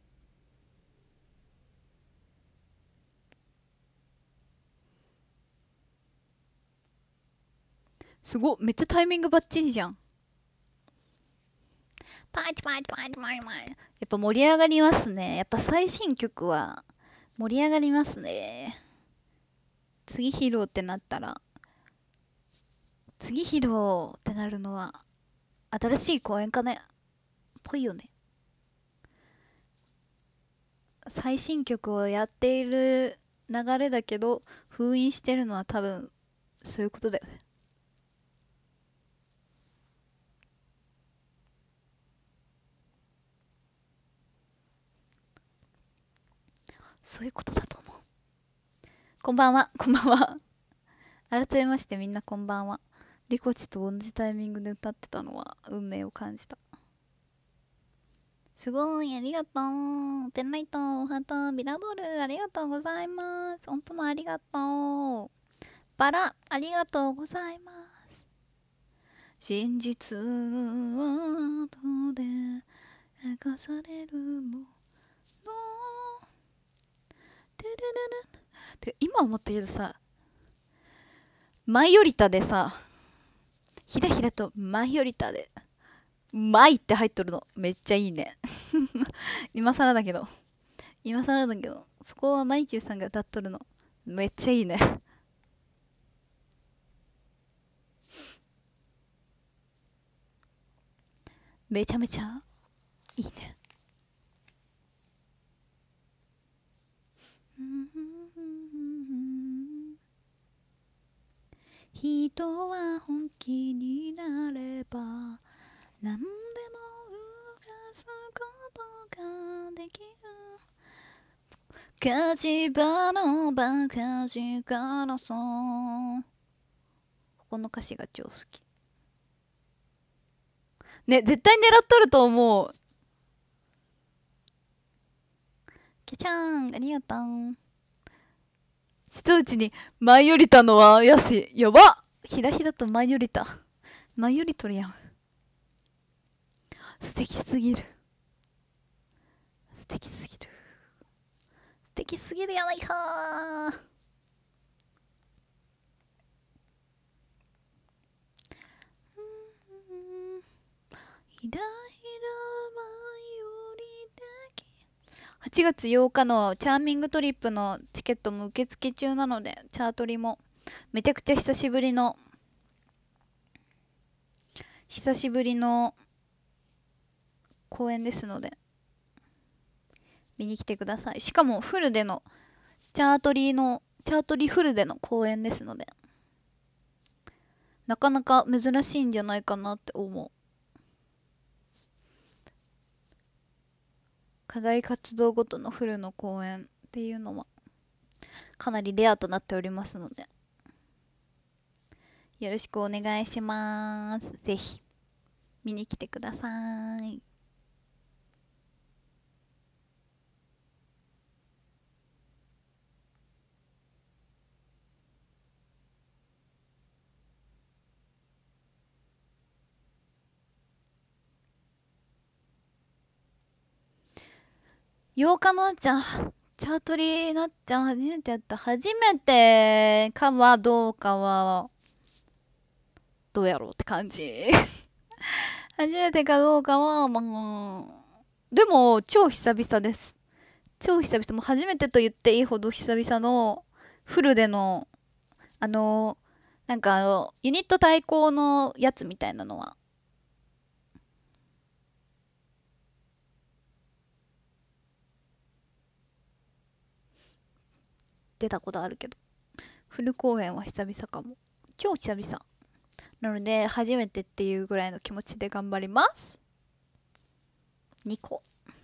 すごっ、めっちゃタイミングバッチリじゃん。 パチパチパチパチパチ。 やっぱ盛り上がりますね。やっぱ最新曲は盛り上がりますね。次披露ってなったら、次披露ってなるのは新しい公演かね。ぽいよね。最新曲をやっている流れだけど封印してるのは多分そういうことだよね。そういうことだと思う。こんばんは、こんばんは。改めましてみんなこんばんは。リコチと同じタイミングで歌ってたのは運命を感じた。 すごい、ありがとう。ペンライト、ハート、ミラボール、ありがとうございます。音符もありがとう。バラ、ありがとうございます。 真実は後で明かされるもの。てるるるて今思ったけどさ、マイオリタでさ、ひらひらとマイオリタでマイって入っとるのめっちゃいいね。今更だけど今更だけどそこはマイキューさんが歌っとるのめっちゃいいね。めちゃめちゃいいね。人は本気になれば何でも動かすことができる。火事場のバカ力そう。ここの歌詞が超好きね。絶対狙っとると思う。ケチャンありがとう。下打ちに舞い降りたのはやしやばっ。ひらひらと舞い降りた。舞い降りとるやん。素敵すぎる。素敵すぎる。素敵すぎるやないかー。ひらひら舞い降りてき。はちがつようかのチャーミングトリップのチケットも受付中なので、チャートリもめちゃくちゃ久しぶりの久しぶりの公演ですので見に来てください。しかもフルでのチャートリのチャートリフルでの公演ですので、なかなか珍しいんじゃないかなって思う。課外活動ごとのフルの公演っていうのはかなりレアとなっておりますので、よろしくお願いします。ぜひ見に来てください。ようかのなっちゃん、チャートリなっちゃん初めてやった。初めてかはどうかはどうやろうって感じ。初めてかどうかはまあでも超久々です。超久々。もう初めてと言っていいほど久々のフルでのあのなんかあのユニット対抗のやつみたいなのは出たことあるけど、フル公演は久々かも。超久々なので初めてっていうぐらいの気持ちで頑張ります。にこ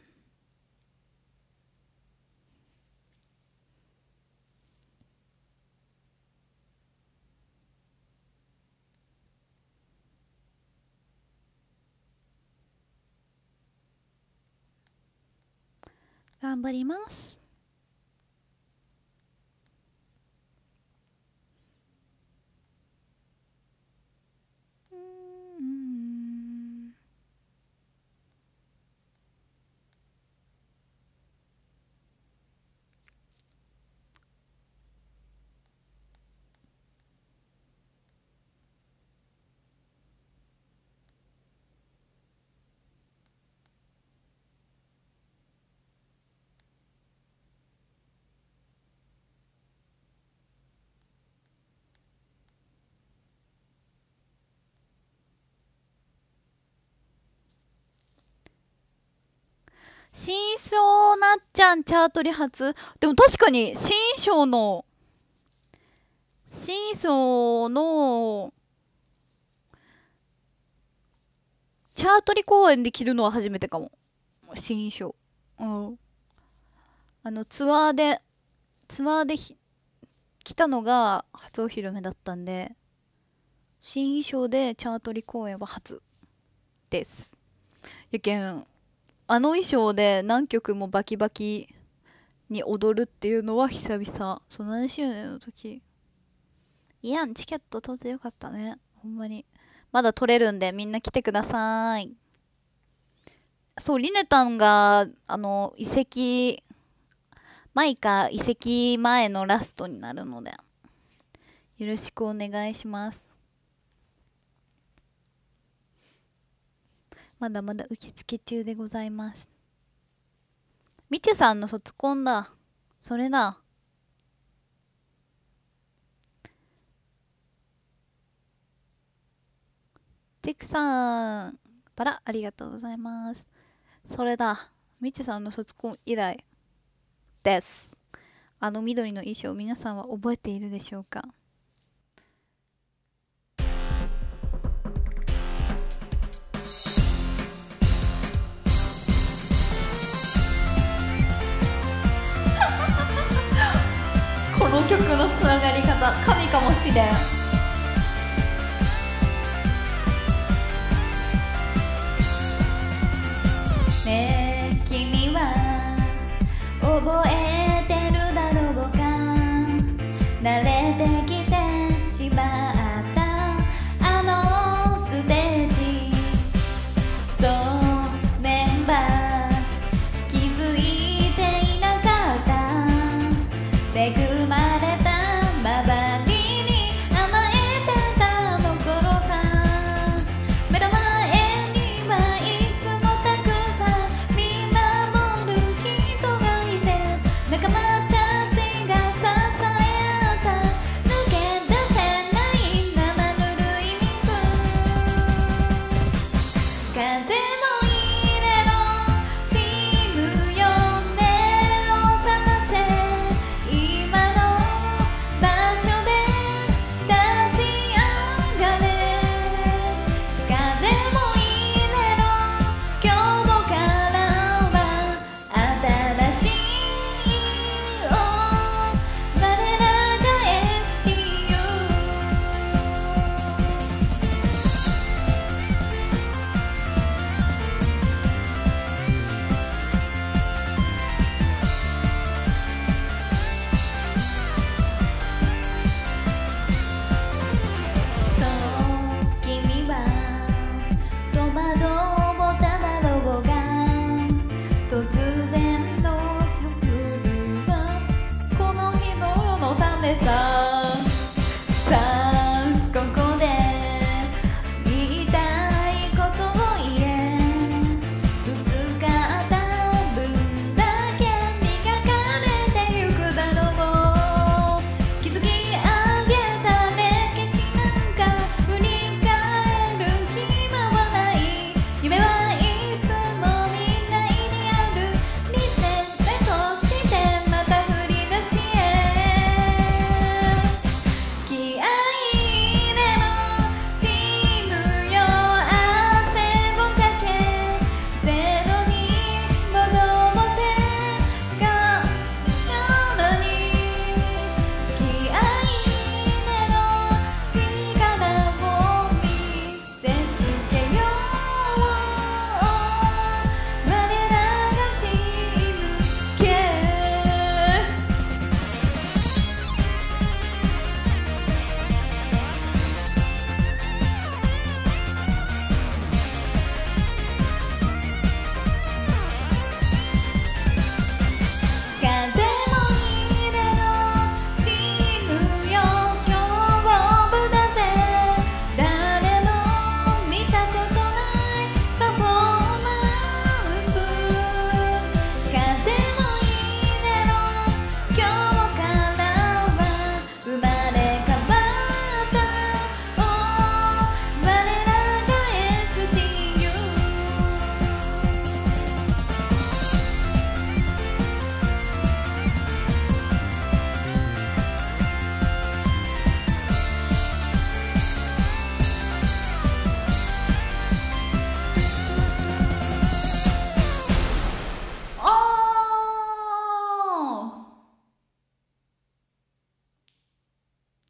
頑張ります。 新章なっちゃんチャートリ初。でも確かに新章の新章のチャートリ公演で着るのは初めてかも。新章。うん。あのツアーでツアーでひ来たのが初お披露目だったんで、新衣装でチャートリ公演は初です。やけんあの衣装で何曲もバキバキに踊るっていうのは久々。その何周年の時、いやん、チケット取ってよかったね、ほんまに。まだ取れるんでみんな来てください。そう、リネタンがあの移籍マイカ移籍前のラストになるのでよろしくお願いします。まだまだ受付中でございます。みちゅさんの卒コンだ。それだ。テクさん、バラありがとうございます。それだ。みちゅさんの卒コン以来です。あの緑の衣装、皆さんは覚えているでしょうか？この曲のつながり方、神かもしれん。 ねえ君は覚えてるだろうか、慣れてきてしまったあのステージ。そうメンバー気づいていなかった。恵まれた周りにあ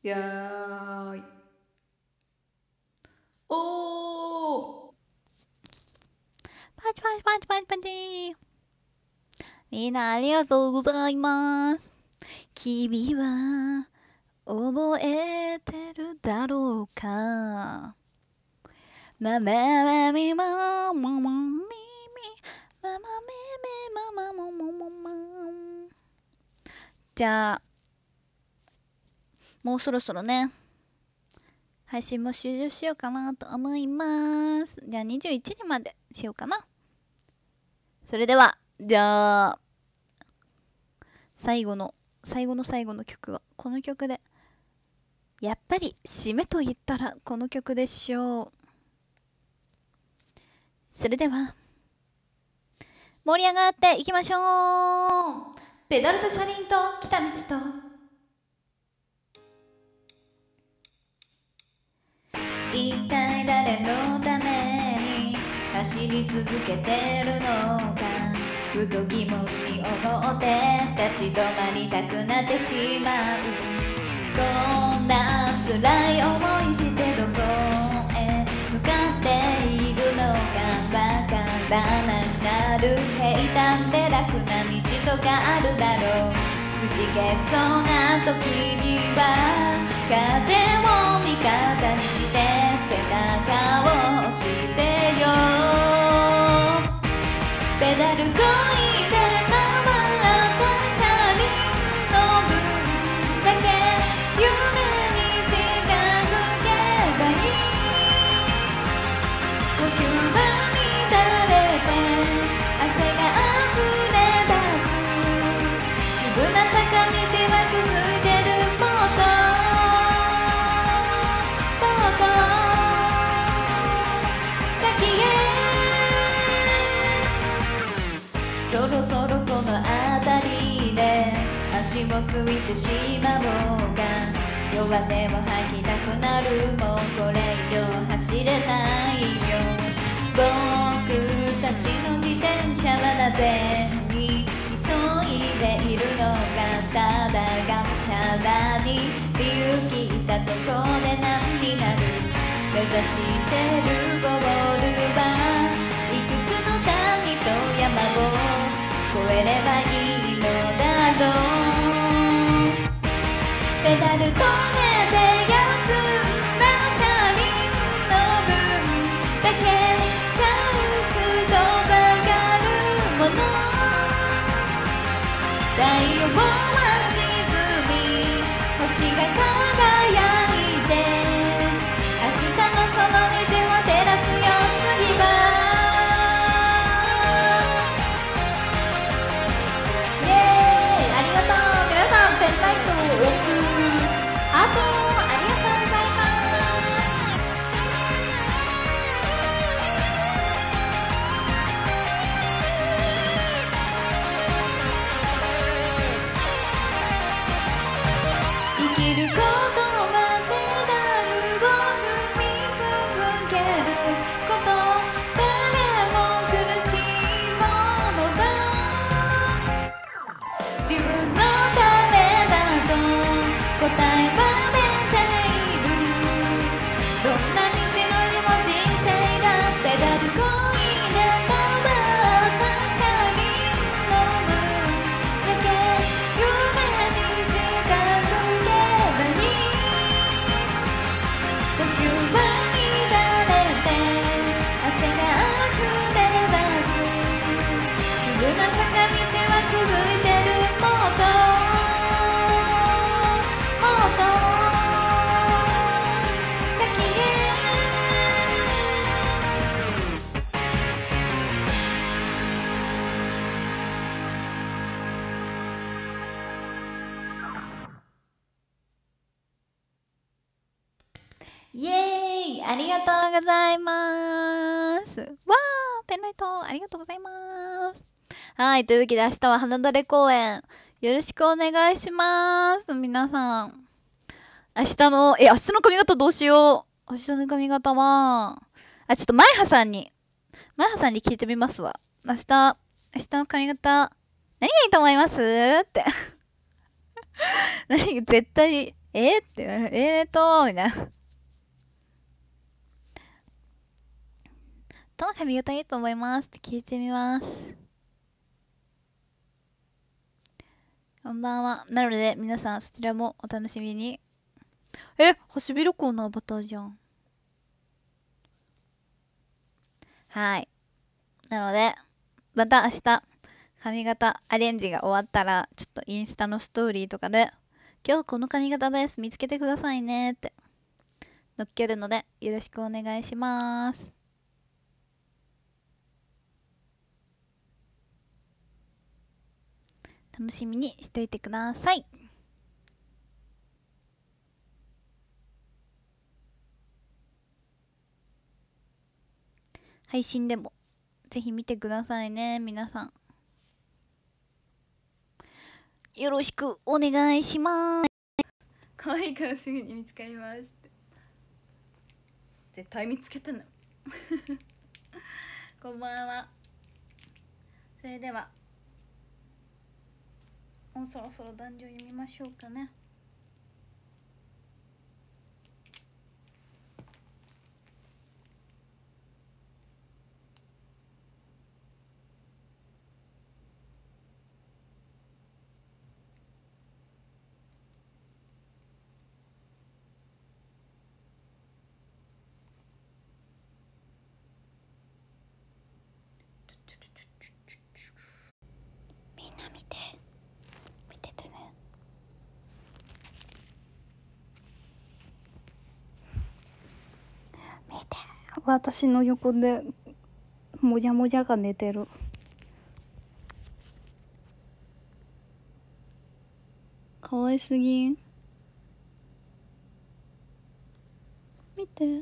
やーい。おー。パチパチパチパチパチ。みんなありがとうございます。君は覚えてるだろうか。マママミマママミミママミミママママママ。じゃあもうそろそろね配信も終了しようかなと思います。じゃあにじゅういちじまでしようかな。それではじゃあ最後の最後の最後の曲はこの曲で、やっぱり締めと言ったらこの曲でしょう。それでは盛り上がっていきましょう。ペダルと車輪と来た道と、一体誰のために走り続けてるのか、ふと疑問に思って立ち止まりたくなってしまう。こんな辛い思いしてどこへ向かっているのかわからなくなる。平坦で楽な道とかあるだろう。くじけそうな時には風を味方にして背中を押してよ。ペダルこいで回った車輪の分だけ夢に近づけばいい。呼吸は乱れて汗が溢れ出す。急な坂道は続いてる。もっともっと先へ。そろそろこの辺りで足もついてしまおうか。弱音も吐きたくなる。もうこれ以上走れないよ。僕たちの自転車はなぜに急いでいるのか。ただがむしゃらに理由聞いたとこで何になる。目指してるゴールはいくつの谷と山を越えればいいのだろう。ペダル止めて休んだ車輪の分だけチャンスとわかるもの。太陽は沈み星が輝いて明日のその道を照らすよ。次はイエーイ。ありがとう皆さん。ペンライトをオフ。あとありがとうございます。生きることはペダルを踏み続けること。誰も苦しいものだ。自分のためだと答えは出ている。どんな道のりも人生だ。ペダルこいで回った車輪の分だけ夢に近づけばいい。呼吸は乱れて汗が溢れ出す。急な坂道は続いてる。もっともっと先へ。イエーイ。ありがとうございます。わー、ペンライトありがとうございます。はい、というわけで明日は花だれ公演よろしくお願いします。皆さん明日のえ明日の髪型どうしよう。明日の髪型はあちょっと前葉さんに前葉さんに聞いてみますわ。明日明日の髪型何がいいと思いますって何絶対いえー、ってえーとみたいな。どの髪型いいと思いますって聞いてみます。こんばんは。なので皆さんそちらもお楽しみに。え、ハシビロコウのアバターじゃん。はい。なのでまた明日髪型アレンジが終わったらちょっとインスタのストーリーとかで今日この髪型です見つけてくださいねって載っけるのでよろしくお願いします。楽しみにしていてください。配信でもぜひ見てくださいね皆さん。よろしくお願いします。 可愛いからすぐに見つかりますって。絶対見つけてんのこんばんは。それではもうそろそろ壇上読みましょうかね。 みんな見て見ててね。見て、 私の横でもじゃもじゃが寝てる。かわいすぎん。見て、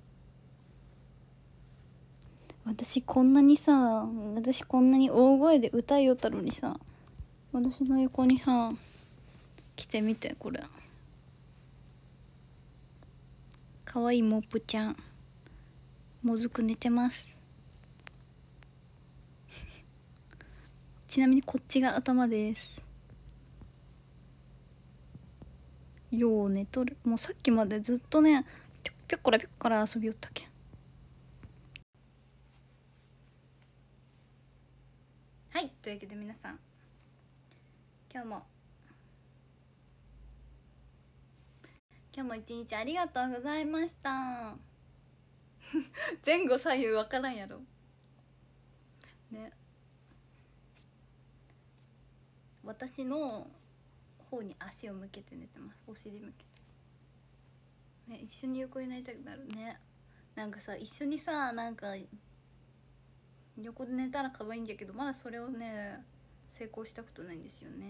私こんなにさ私こんなに大声で歌いよったのにさ、私の横にさ来てみて。これかわいいモップちゃん、もずく寝てますちなみにこっちが頭です。よう寝とる。もうさっきまでずっとねぴょぴょっこらぴょっこら遊びよったけん。はい、というわけで皆さん今日も今日も一日ありがとうございました前後左右わからんやろね。私の方に足を向けて寝てます。お尻向けてね。一緒に横になりたくなるね。なんかさ一緒にさなんか横で寝たら可愛いんじゃけど、まだそれをね成功したことないんですよね。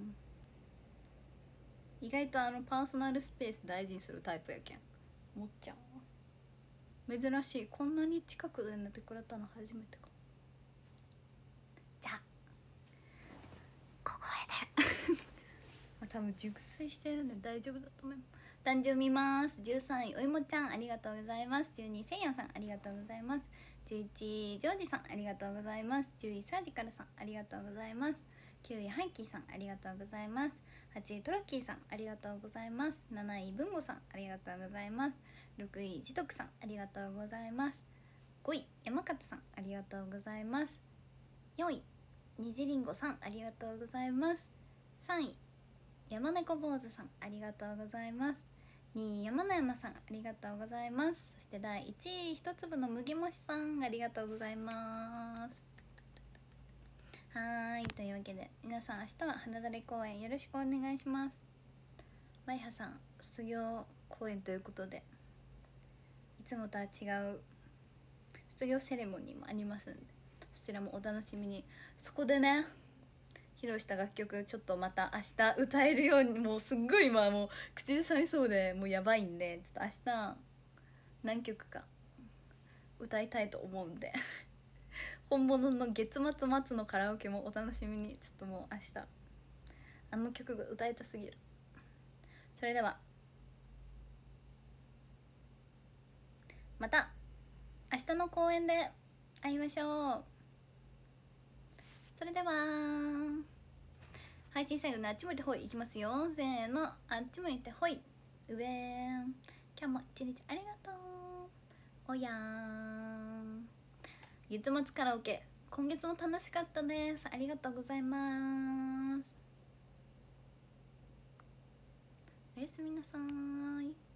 意外とあのパーソナルスペース大事にするタイプやけんもっちゃんは珍しい。こんなに近くで寝てくれたの初めてかも。じゃあ小声で多分熟睡してるんで大丈夫だと思います。誕生日見ます。じゅうさんいおいもちゃんありがとうございます。じゅうにせいやさんありがとうございます。じゅういちジョージさんありがとうございます。じゅういサージカルさんありがとうございます。きゅういハイキーさんありがとうございます。はちいトラッキーさんありがとうございます。なない文吾さんありがとうございます。ろくいじとくさんありがとうございます。ごい山勝さんありがとうございます。よんいにじりんごさんありがとうございます。さんい山猫坊主さんありがとうございます。にい山野山さんありがとうございます。そしてだいいちい一粒の麦もしさんありがとうございます。はーい、というわけで皆さん明日は花だれ公演よろしくお願いします。まいはさん卒業公演ということでいつもとは違う卒業セレモニーもありますんで、そちらもお楽しみに。そこでね披露した楽曲ちょっとまた明日歌えるように、もうすっごい今もう口ずさみそうでもうやばいんで、ちょっと明日何曲か歌いたいと思うんで本物の月末末のカラオケもお楽しみに。ちょっともう明日あの曲が歌いたすぎる。それではまた明日の公演で会いましょう。それでは配信最後のあっち向いてほいいきますよ。せーの、あっち向いてほい。上、今日も一日ありがとう。おやーん。月末カラオケ、今月も楽しかったです。ありがとうございます。おやすみなさーい。